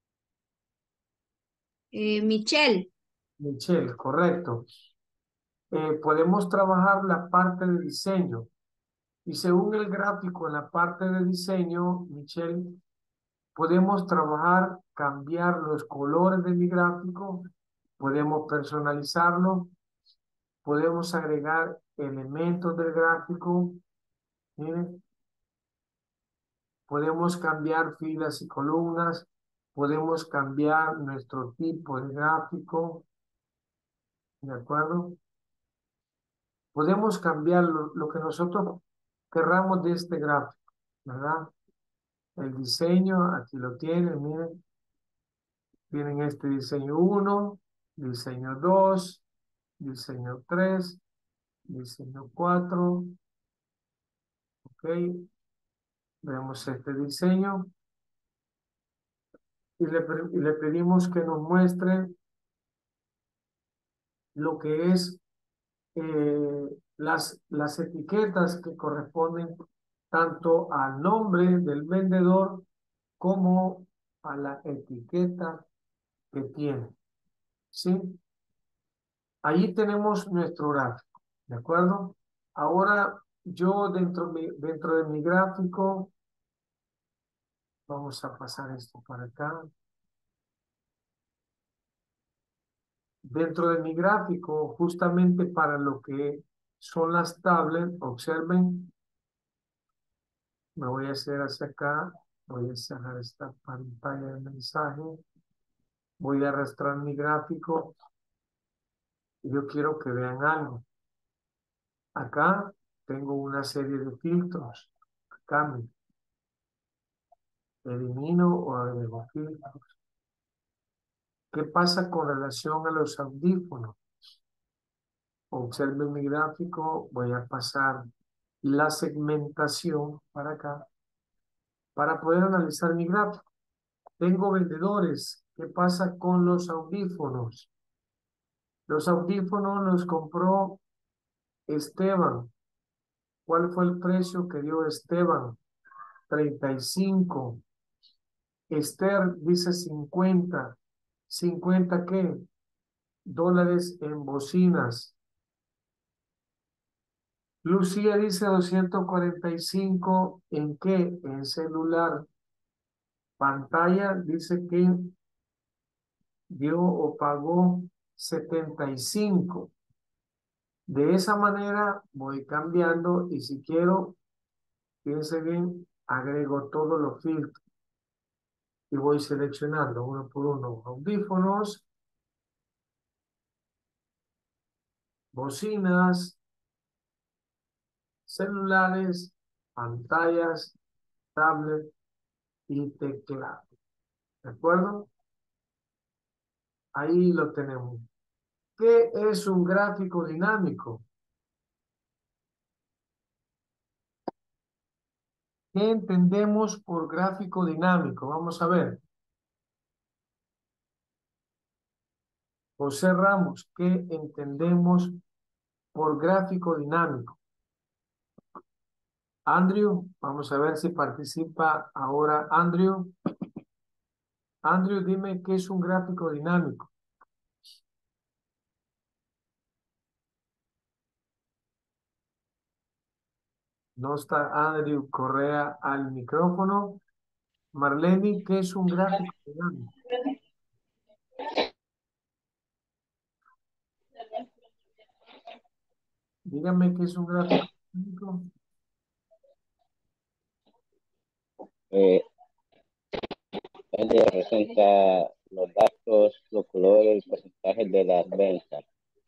eh, Michelle, Michelle, correcto. Eh, podemos trabajar la parte de diseño. Y según el gráfico en la parte de diseño, Michelle, podemos trabajar, cambiar los colores de mi gráfico, podemos personalizarlo, podemos agregar elementos del gráfico, miren, podemos cambiar filas y columnas, podemos cambiar nuestro tipo de gráfico, ¿de acuerdo? Podemos cambiar lo, lo que nosotros querramos de este gráfico, ¿verdad? El diseño, aquí lo tienen, miren. Tienen este diseño uno, diseño dos, diseño tres, diseño cuatro. Ok. Vemos este diseño. Y le, pe- y le pedimos que nos muestre lo que es eh, las, las etiquetas que corresponden tanto al nombre del vendedor como a la etiqueta que tiene. ¿Sí? Allí tenemos nuestro gráfico, ¿de acuerdo? Ahora yo dentro, mi- dentro de mi gráfico, vamos a pasar esto para acá. Dentro de mi gráfico, justamente para lo que son las tablets, observen, me voy a hacer hacia acá, voy a cerrar esta pantalla de mensaje, voy a arrastrar mi gráfico y yo quiero que vean algo. Acá tengo una serie de filtros. Cambio, elimino o agrego filtros. ¿Qué pasa con relación a los audífonos? Observen mi gráfico, voy a pasar la segmentación para acá para poder analizar mi gráfico. Tengo vendedores. ¿Qué pasa con los audífonos? Los audífonos los compró Esteban. ¿Cuál fue el precio que dio Esteban? treinta y cinco. Esther dice cincuenta. ¿cincuenta qué? Dólares en bocinas. Lucía dice doscientos cuarenta y cinco. ¿En qué? En celular. Pantalla dice que dio o pagó setenta y cinco. De esa manera voy cambiando y si quiero, fíjense bien, agrego todos los filtros. y voy seleccionando uno por uno audífonos, bocinas, celulares, pantallas, tablet y teclado. ¿De acuerdo? Ahí lo tenemos. ¿Qué es un gráfico dinámico? ¿Qué entendemos por gráfico dinámico? Vamos a ver. José Ramos, ¿qué entendemos por gráfico dinámico? Andrew, vamos a ver si participa ahora Andrew. Andrew, dime qué es un gráfico dinámico. No está Andrew Correa al micrófono. Marlene, ¿qué es un gráfico dinámico? Dígame qué es un gráfico dinámico. Eh, Él representa los datos, los colores, los porcentajes de las ventas.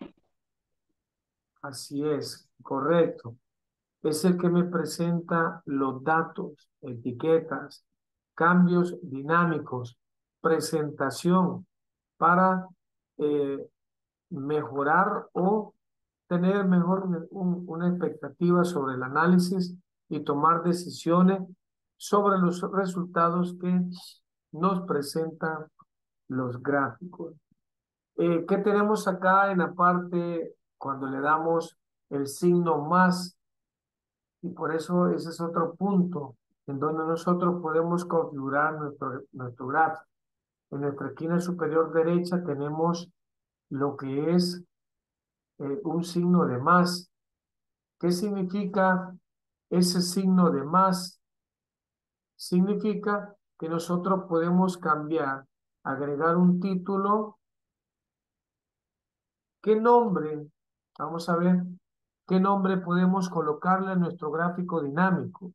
Así es, correcto. Es el que me presenta los datos, etiquetas, cambios dinámicos, presentación para eh, mejorar o tener mejor un- una expectativa sobre el análisis y tomar decisiones sobre los resultados que nos presentan los gráficos. Eh, ¿qué tenemos acá en la parte cuando le damos el signo más? Y por eso ese es otro punto en donde nosotros podemos configurar nuestro, nuestro gráfico. En nuestra esquina superior derecha tenemos lo que es eh, un signo de más. ¿Qué significa ese signo de más? Significa que nosotros podemos cambiar, agregar un título. ¿Qué nombre? Vamos a ver qué nombre podemos colocarle a nuestro gráfico dinámico.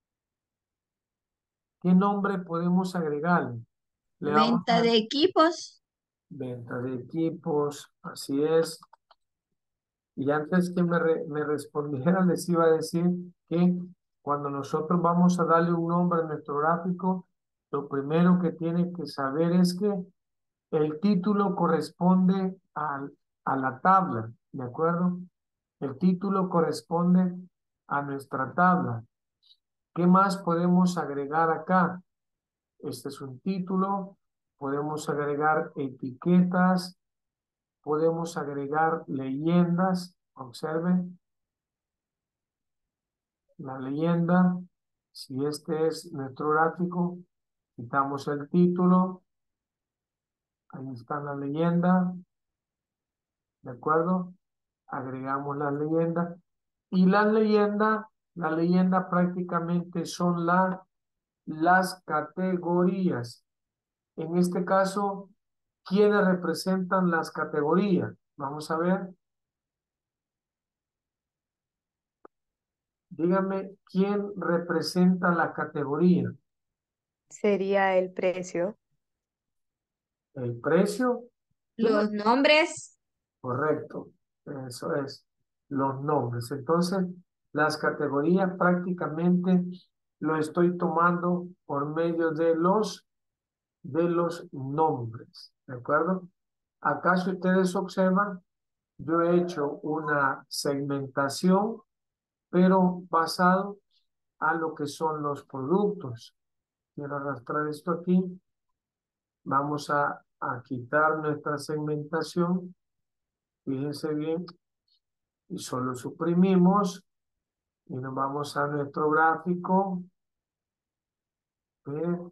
¿Qué nombre podemos agregarle? Le vamos Venta a de equipos. venta de equipos, así es. Y antes que me, re- me respondiera, les iba a decir que cuando nosotros vamos a darle un nombre a nuestro gráfico, lo primero que tiene que saber es que el título corresponde al, a la tabla, ¿de acuerdo? El título corresponde a nuestra tabla. ¿Qué más podemos agregar acá? Este es un título. Podemos agregar etiquetas. Podemos agregar leyendas. Observen la leyenda. Si este es nuestro gráfico, quitamos el título. Ahí está la leyenda. ¿De acuerdo? Agregamos la leyenda. Y la leyenda, la leyenda prácticamente son la, las categorías. En este caso, ¿quiénes representan las categorías? Vamos a ver. Dígame, ¿quién representa la categoría? Sería el precio. ¿El precio? ¿Quién Los nombres. Correcto, eso es, los nombres. Entonces, las categorías prácticamente lo estoy tomando por medio de los, de los nombres, ¿de acuerdo? Acá, si ustedes observan, yo he hecho una segmentación, pero basado a lo que son los productos. Quiero arrastrar esto aquí. Vamos a, a quitar nuestra segmentación. Fíjense bien, y solo suprimimos y nos vamos a nuestro gráfico. ¿Ve?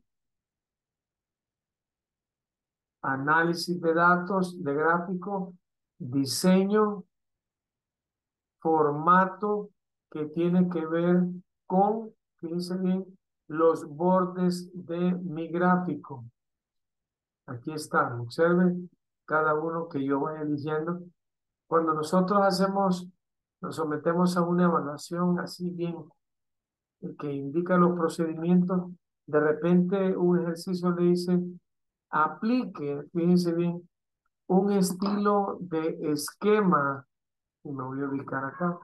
Análisis de datos, de gráfico, diseño, formato que tiene que ver con, fíjense bien, los bordes de mi gráfico. Aquí están, observen cada uno que yo voy eligiendo. Cuando nosotros hacemos, nos sometemos a una evaluación así bien, que indica los procedimientos, De repente un ejercicio le dice, aplique, fíjense bien, un estilo de esquema, y me voy a ubicar acá,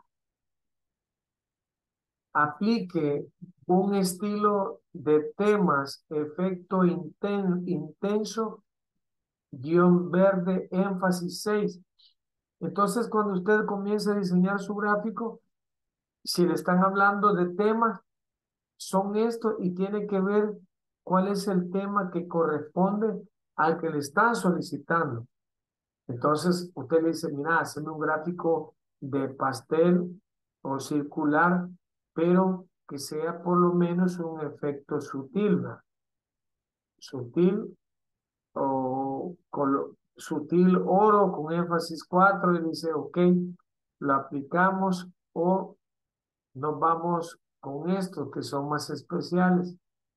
aplique un estilo de temas, efecto inten- intenso, guión verde, énfasis seis. Entonces, cuando usted comience a diseñar su gráfico, si le están hablando de temas, son estos y tiene que ver cuál es el tema que corresponde al que le están solicitando. Entonces, usted le dice, mira, hazme un gráfico de pastel o circular, pero que sea por lo menos un efecto sutil, ¿no? Sutil o colo- sutil oro con énfasis cuatro y dice, ok, lo aplicamos o nos vamos con estos que son más especiales.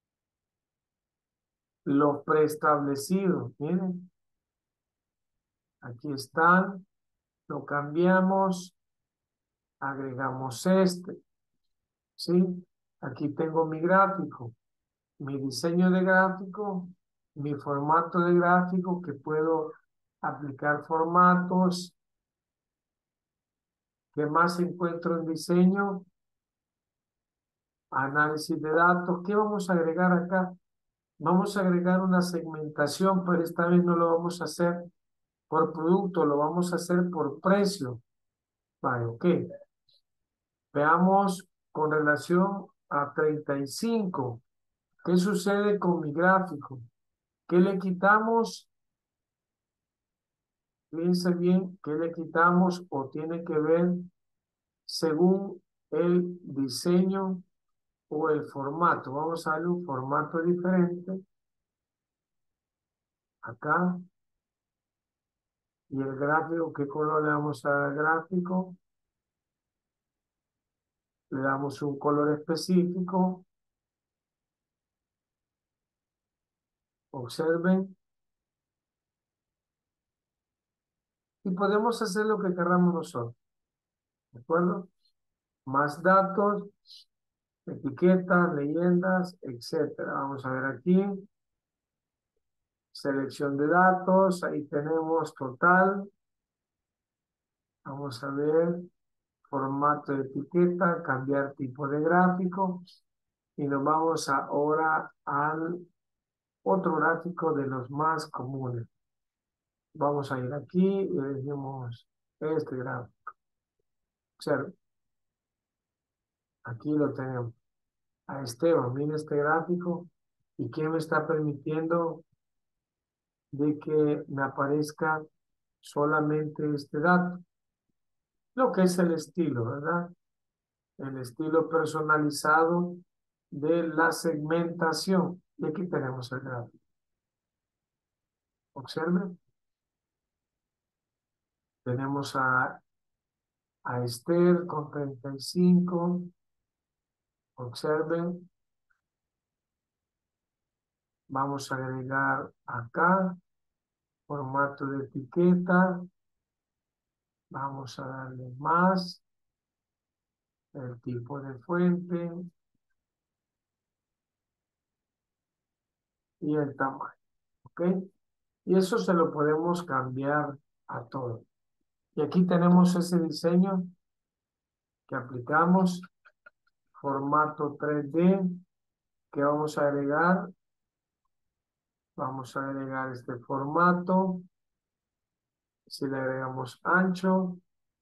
Los preestablecidos, miren, aquí están, lo cambiamos, agregamos este, ¿sí? Aquí tengo mi gráfico, mi diseño de gráfico, mi formato de gráfico que puedo aplicar formatos. ¿Qué más encuentro en diseño? Análisis de datos. ¿Qué vamos a agregar acá? Vamos a agregar una segmentación, pero esta vez no lo vamos a hacer por producto, lo vamos a hacer por precio. Vale, ok. Veamos con relación a treinta y cinco. ¿Qué sucede con mi gráfico? ¿Qué le quitamos? Fíjense bien, ¿qué le quitamos o tiene que ver según el diseño o el formato? Vamos a darle un formato diferente. Acá. Y el gráfico, ¿qué color le vamos a dar al gráfico? Le damos un color específico. Observen. Y podemos hacer lo que queramos nosotros. ¿De acuerdo? Más datos, etiquetas, leyendas, etcétera. Vamos a ver aquí. Selección de datos. Ahí tenemos total. Vamos a ver. Formato de etiqueta, cambiar tipo de gráfico. Y nos vamos ahora al otro gráfico de los más comunes. Vamos a ir aquí y elegimos este gráfico. Observen. Aquí lo tenemos. A Esteban, mire este gráfico. ¿Y qué me está permitiendo de que me aparezca solamente este dato? Lo que es el estilo, ¿verdad? El estilo personalizado de la segmentación. Y aquí tenemos el gráfico. Observen. Tenemos a, a Esther con treinta y cinco. Observen. Vamos a agregar acá formato de etiqueta. Vamos a darle más. El tipo de fuente. Y el tamaño. ¿Ok? Y eso se lo podemos cambiar a todo. Y aquí tenemos ese diseño que aplicamos. Formato tres D. Que vamos a agregar. Vamos a agregar este formato. Si le agregamos ancho.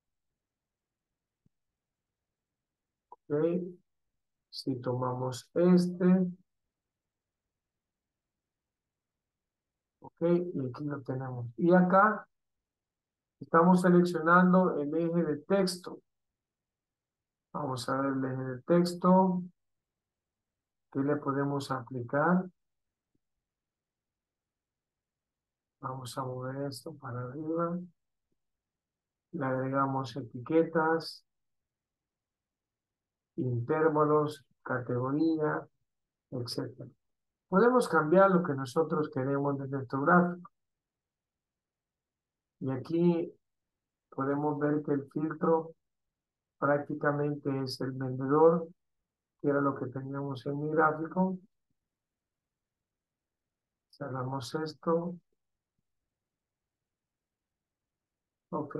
Ok. Si tomamos este. Ok. Y aquí lo tenemos. Y acá estamos seleccionando el eje de texto. Vamos a ver el eje de texto. ¿Qué le podemos aplicar? Vamos a mover esto para arriba. Le agregamos etiquetas, intervalos, categoría, etcétera. Podemos cambiar lo que nosotros queremos de nuestro gráfico. Y aquí podemos ver que el filtro prácticamente es el vendedor, que era lo que teníamos en mi gráfico. Cerramos esto. Ok.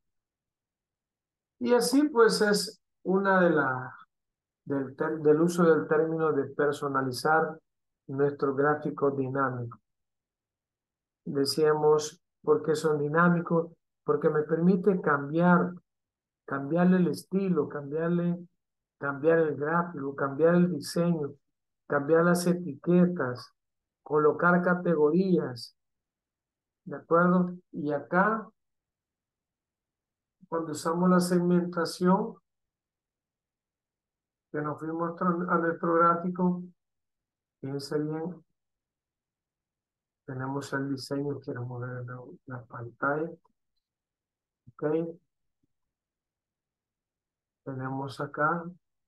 Y así pues es una de las del, ter- del uso del término de personalizar nuestro gráfico dinámico. Decíamos, ¿por qué son dinámicos? Porque me permite cambiar, cambiarle el estilo, cambiarle, cambiar el gráfico, cambiar el diseño, cambiar las etiquetas, colocar categorías, ¿de acuerdo? Y acá, cuando usamos la segmentación, que nos fuimos a nuestro gráfico, fíjense bien, tenemos el diseño, quiero mover la, la pantalla, ok, tenemos acá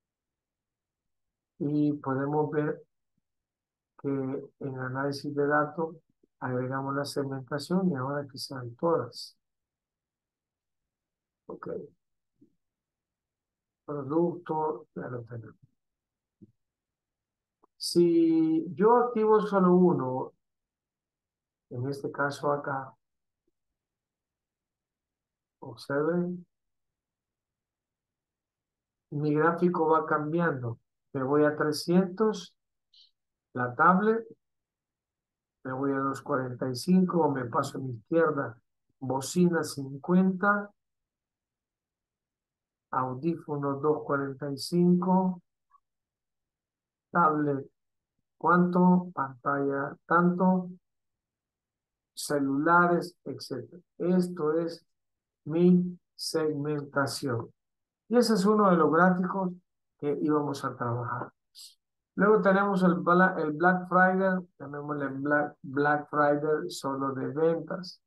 y podemos ver que en análisis de datos agregamos la segmentación y ahora que sean todas, ok, producto, ya lo tenemos. Si yo activo solo uno, en este caso acá, observen, mi gráfico va cambiando. Me voy a trescientos, la tablet, me voy a doscientos cuarenta y cinco, o me paso a mi izquierda, bocina cincuenta, audífono doscientos cuarenta y cinco, tablet, ¿cuánto? Pantalla, tanto, celulares, etcétera. Esto es mi segmentación. Y ese es uno de los gráficos que íbamos a trabajar. Luego tenemos el, Bla- el Black Friday, tenemos el Black, Black Friday solo de ventas.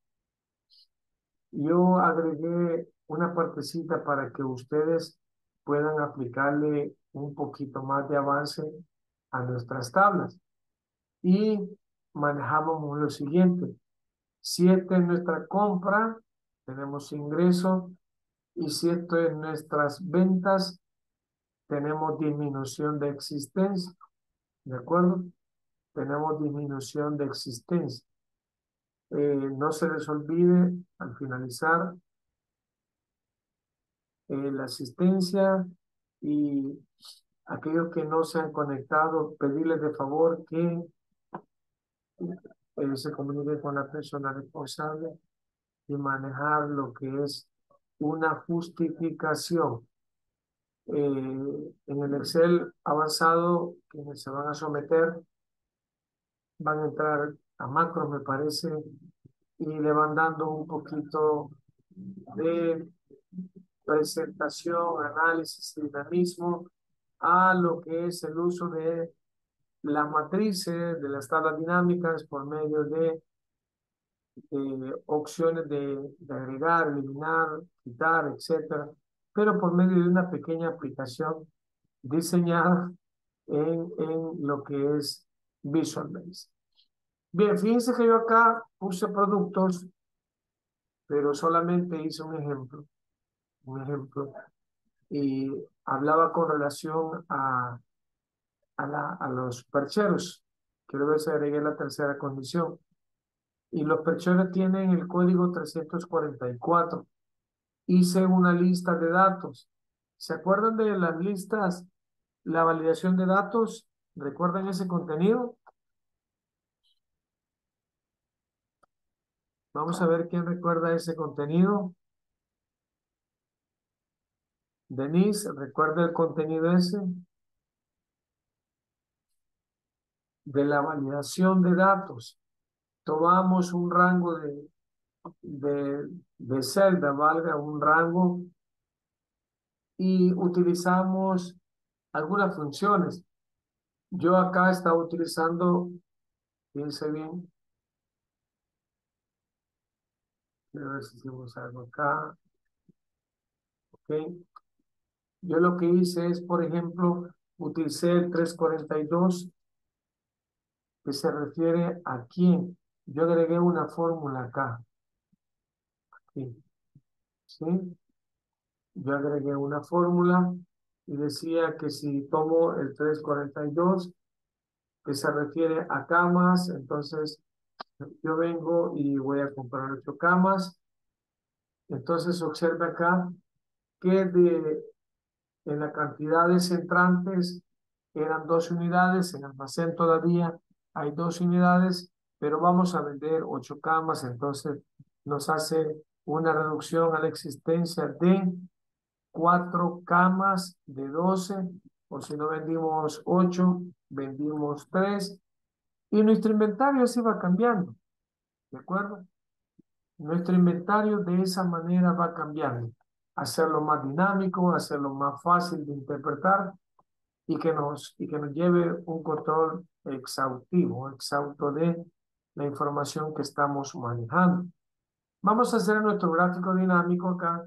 Yo agregué una partecita para que ustedes puedan aplicarle un poquito más de avance a nuestras tablas. Y manejamos lo siguiente. Siete en nuestra compra, tenemos ingreso, y siete en nuestras ventas, tenemos disminución de existencia. ¿De acuerdo? Tenemos disminución de existencia. Eh, no se les olvide al finalizar eh, la asistencia, y aquellos que no se han conectado, pedirles de favor que eh, se comuniquen con la persona responsable y manejar lo que es una justificación. Eh, en el Excel avanzado, quienes se van a someter van a entrar a macro, me parece, y le van dando un poquito de presentación, análisis, dinamismo a lo que es el uso de las matrices, de las tablas dinámicas por medio de eh, opciones de, de agregar, eliminar, quitar, etcétera, pero por medio de una pequeña aplicación diseñada en, en lo que es Visual Basic. Bien, fíjense que yo acá puse productos, pero solamente hice un ejemplo, un ejemplo, y hablaba con relación a, a, la, a los percheros. Quiero ver si agregué la tercera condición. Y los percheros tienen el código trescientos cuarenta y cuatro. Hice una lista de datos. ¿Se acuerdan de las listas, la validación de datos? ¿Recuerdan ese contenido? Vamos a ver quién recuerda ese contenido. Denise, ¿recuerda el contenido ese? De la validación de datos. Tomamos un rango de, de, de celda, valga un rango, y utilizamos algunas funciones. Yo acá estaba utilizando, fíjense bien, quiero ver si hicimos algo acá, ok. Yo lo que hice es, por ejemplo, utilicé el trescientos cuarenta y dos, que se refiere a quién. Yo agregué una fórmula acá, aquí, ¿sí? Yo agregué una fórmula y decía que si tomo el trescientos cuarenta y dos que se refiere a camas. Entonces, yo vengo y voy a comprar ocho camas. Entonces, observe acá que de, en la cantidad de entrantes eran dos unidades, en almacén todavía hay dos unidades, pero vamos a vender ocho camas, entonces nos hace una reducción a la existencia de cuatro camas de doce, o si no vendimos ocho, vendimos tres, y nuestro inventario así va cambiando, ¿de acuerdo? Nuestro inventario de esa manera va cambiando, hacerlo más dinámico, hacerlo más fácil de interpretar y que nos, y que nos lleve un control exhaustivo, exhausto de la información que estamos manejando. Vamos a hacer nuestro gráfico dinámico acá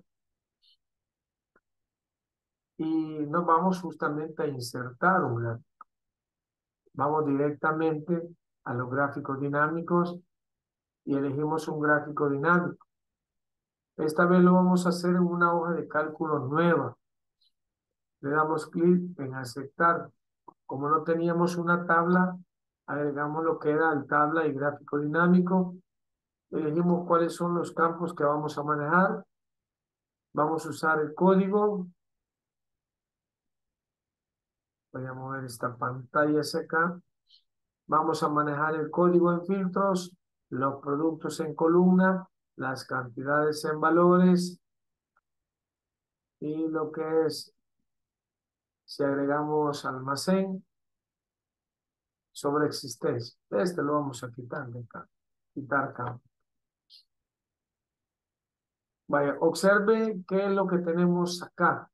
y nos vamos justamente a insertar un gráfico. Vamos directamente a los gráficos dinámicos y elegimos un gráfico dinámico. Esta vez lo vamos a hacer en una hoja de cálculo nueva. Le damos clic en aceptar. Como no teníamos una tabla, agregamos lo que era el tabla y gráfico dinámico. Elegimos cuáles son los campos que vamos a manejar. Vamos a usar el código. Voy a mover esta pantalla hacia acá. Vamos a manejar el código en filtros, los productos en columna, las cantidades en valores y lo que es, si agregamos almacén, sobre existencia. Este lo vamos a quitar de acá. Quitar campo. Vaya, observe qué es lo que tenemos acá.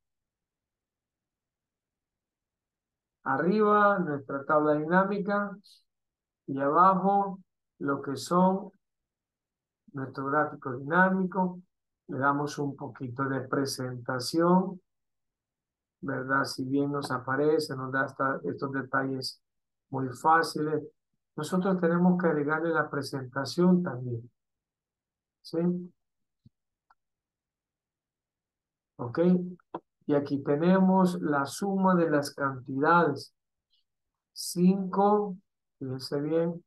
Arriba, nuestra tabla dinámica y abajo lo que son nuestro gráfico dinámico. Le damos un poquito de presentación, ¿verdad? Si bien nos aparece, nos da hasta estos detalles muy fáciles. Nosotros tenemos que agregarle la presentación también. ¿Sí? ¿Ok? Y aquí tenemos la suma de las cantidades. cinco, fíjense bien.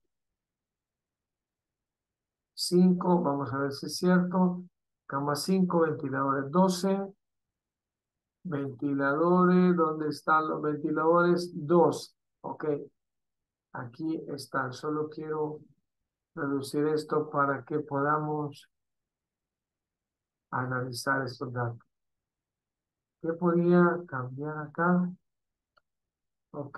cinco, vamos a ver si es cierto. Cama cinco, ventiladores doce. Ventiladores, ¿dónde están los ventiladores? dos. Ok. Aquí están. Solo quiero reducir esto para que podamos analizar estos datos. ¿Qué podría cambiar acá? Ok.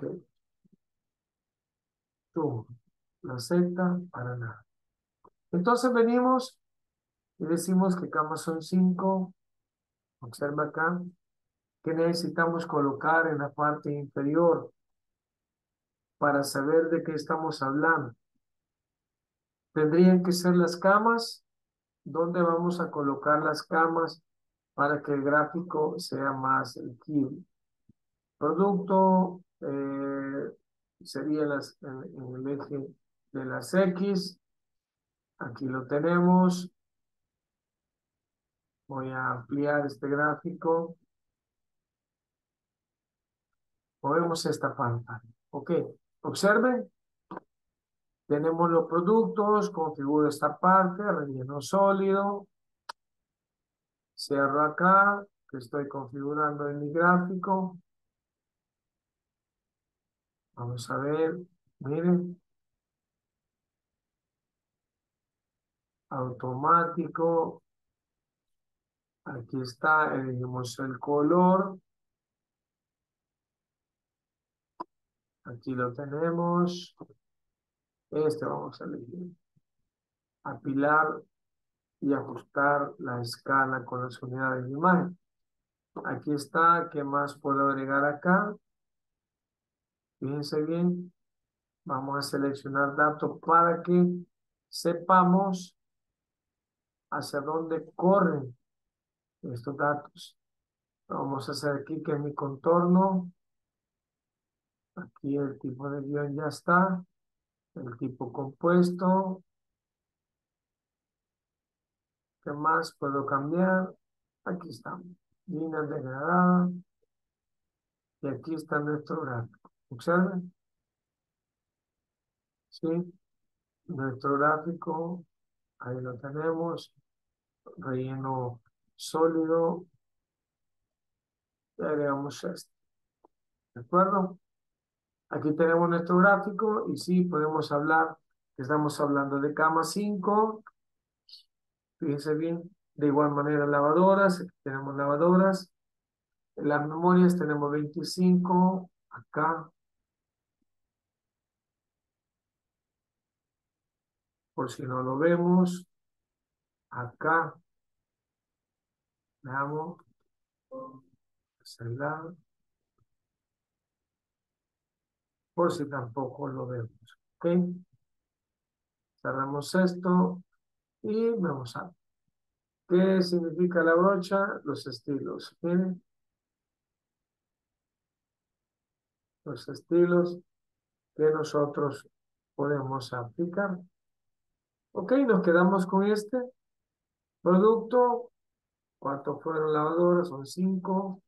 Tú. La Z para nada. Entonces venimos y decimos que camas son cinco. Observa acá. ¿Qué necesitamos colocar en la parte inferior para saber de qué estamos hablando? Tendrían que ser las camas. ¿Dónde vamos a colocar las camas para que el gráfico sea más legible? Producto eh, sería las, en, en el eje de las X. Aquí lo tenemos. Voy a ampliar este gráfico. Movemos esta pantalla. Ok. Observen. Tenemos los productos. Configuro esta parte. Relleno sólido. Cierro acá. Que estoy configurando en mi gráfico. Vamos a ver. Miren. Automático. Aquí está. Elegimos el color. Aquí lo tenemos. Este vamos a elegir. Apilar y ajustar la escala con las unidades de imagen. Aquí está. ¿Qué más puedo agregar acá? Fíjense bien. Vamos a seleccionar datos para que sepamos hacia dónde corren estos datos. Vamos a hacer aquí que es mi contorno. Aquí el tipo de guión ya está. El tipo compuesto. ¿Qué más puedo cambiar? Aquí estamos. Líneas degradadas. Y aquí está nuestro gráfico. Observen. ¿sí? Nuestro gráfico, ahí lo tenemos, relleno sólido, y agregamos esto, ¿de acuerdo? Aquí tenemos nuestro gráfico y sí, podemos hablar, estamos hablando de cama cinco, fíjense bien, de igual manera lavadoras, aquí tenemos lavadoras, en las memorias tenemos veinticinco, acá, por si no lo vemos, acá, veamos, celular, por si tampoco lo vemos, ¿ok? Cerramos esto y vamos a ver. ¿Qué significa la brocha? Los estilos, ¿miren? Los estilos que nosotros podemos aplicar. Ok, nos quedamos con este producto. ¿Cuántos fueron lavadoras? Son cinco.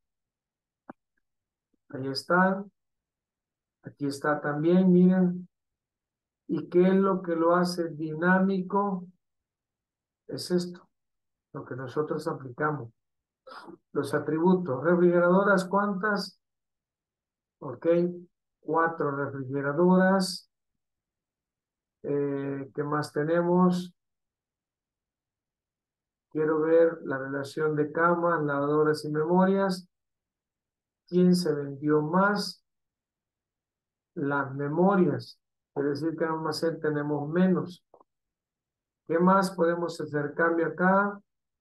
Ahí están. Aquí está también, miren. ¿Y qué es lo que lo hace dinámico? Es esto, lo que nosotros aplicamos. Los atributos. Refrigeradoras, ¿cuántas? Ok, cuatro refrigeradoras. Eh, ¿qué más tenemos? Quiero ver la relación de camas, lavadoras y memorias. ¿Quién se vendió más? Las memorias. Quiere decir que en almacén tenemos menos. ¿Qué más podemos hacer cambio acá?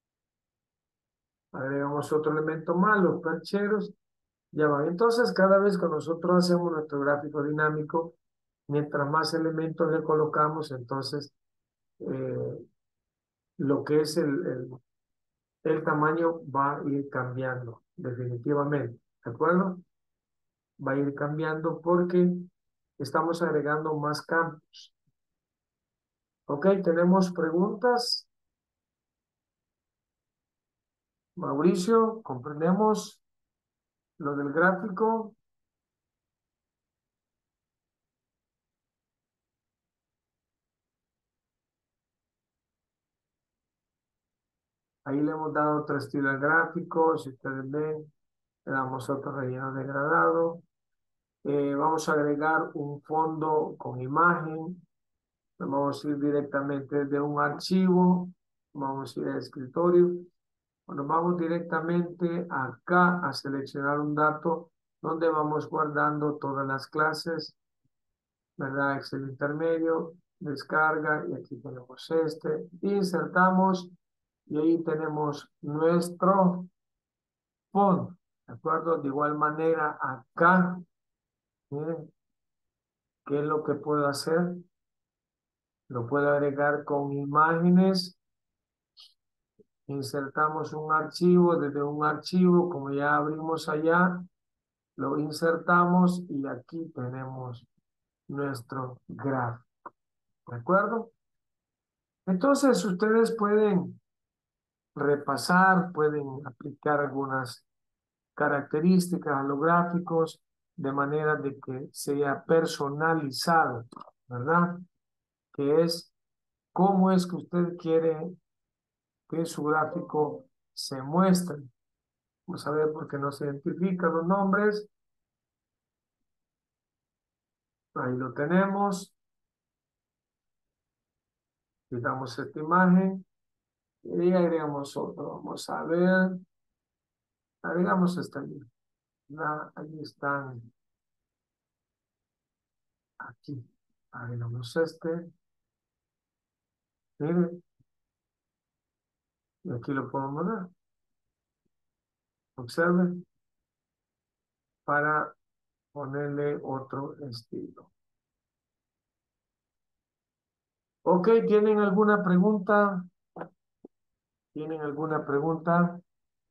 Agregamos otro elemento más, los percheros. Ya va. Entonces, cada vez que nosotros hacemos nuestro gráfico dinámico, mientras más elementos le colocamos, entonces eh, lo que es el, el, el tamaño va a ir cambiando, definitivamente. ¿De acuerdo? Va a ir cambiando porque estamos agregando más campos. Ok, tenemos preguntas. Mauricio, ¿comprendemos lo del gráfico? Ahí le hemos dado otro estilo al gráfico. Si ustedes ven, le damos otro relleno degradado. Eh, vamos a agregar un fondo con imagen. Vamos a ir directamente de un archivo. Vamos a ir al escritorio. Bueno, vamos directamente acá a seleccionar un dato donde vamos guardando todas las clases, ¿verdad? Excel intermedio, descarga, y aquí tenemos este. Insertamos y ahí tenemos nuestro fondo, ¿de acuerdo? De igual manera acá, miren, ¿qué es lo que puedo hacer? Lo puedo agregar con imágenes. Insertamos un archivo, desde un archivo, como ya abrimos allá, lo insertamos y aquí tenemos nuestro gráfico, ¿de acuerdo? Entonces ustedes pueden repasar, pueden aplicar algunas características a los gráficos de manera de que sea personalizado, ¿verdad? Que es cómo es que usted quiere que su gráfico se muestre. Vamos a ver por qué no se identifican los nombres. Ahí lo tenemos. Quitamos esta imagen y agregamos otro. Vamos a ver. Agregamos esta línea. Ahí están. Aquí. Agregamos este. Miren. Y aquí lo podemos ver. Observen. Para ponerle otro estilo. Ok, ¿tienen alguna pregunta? ¿Tienen alguna pregunta?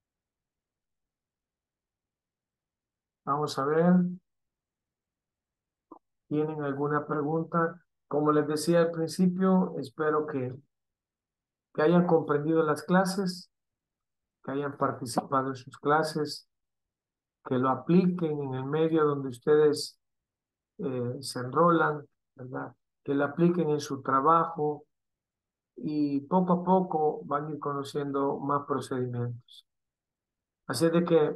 Vamos a ver. ¿Tienen alguna pregunta? Como les decía al principio, espero que, que hayan comprendido las clases, que hayan participado en sus clases, que lo apliquen en el medio donde ustedes eh, se enrolan, ¿verdad? que la apliquen en su trabajo y poco a poco van a ir conociendo más procedimientos. Así de que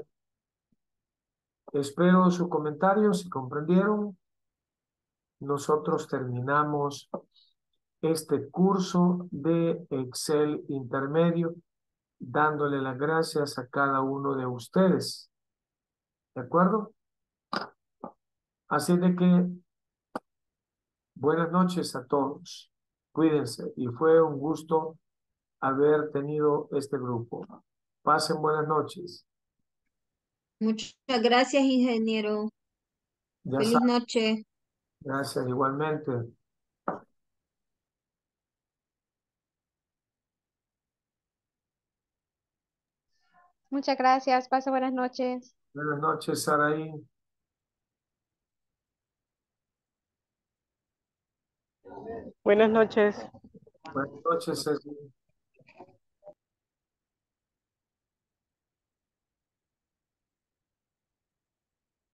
espero sus comentarios, si comprendieron. Nosotros terminamos este curso de Excel intermedio dándole las gracias a cada uno de ustedes. ¿De acuerdo? Así de que buenas noches a todos. Cuídense y fue un gusto haber tenido este grupo. Pasen buenas noches. Muchas gracias, ingeniero. Ya Feliz saben, noche. gracias igualmente. Muchas gracias. Pase buenas noches. Buenas noches, Saraí. Buenas noches. Buenas noches, Ceci.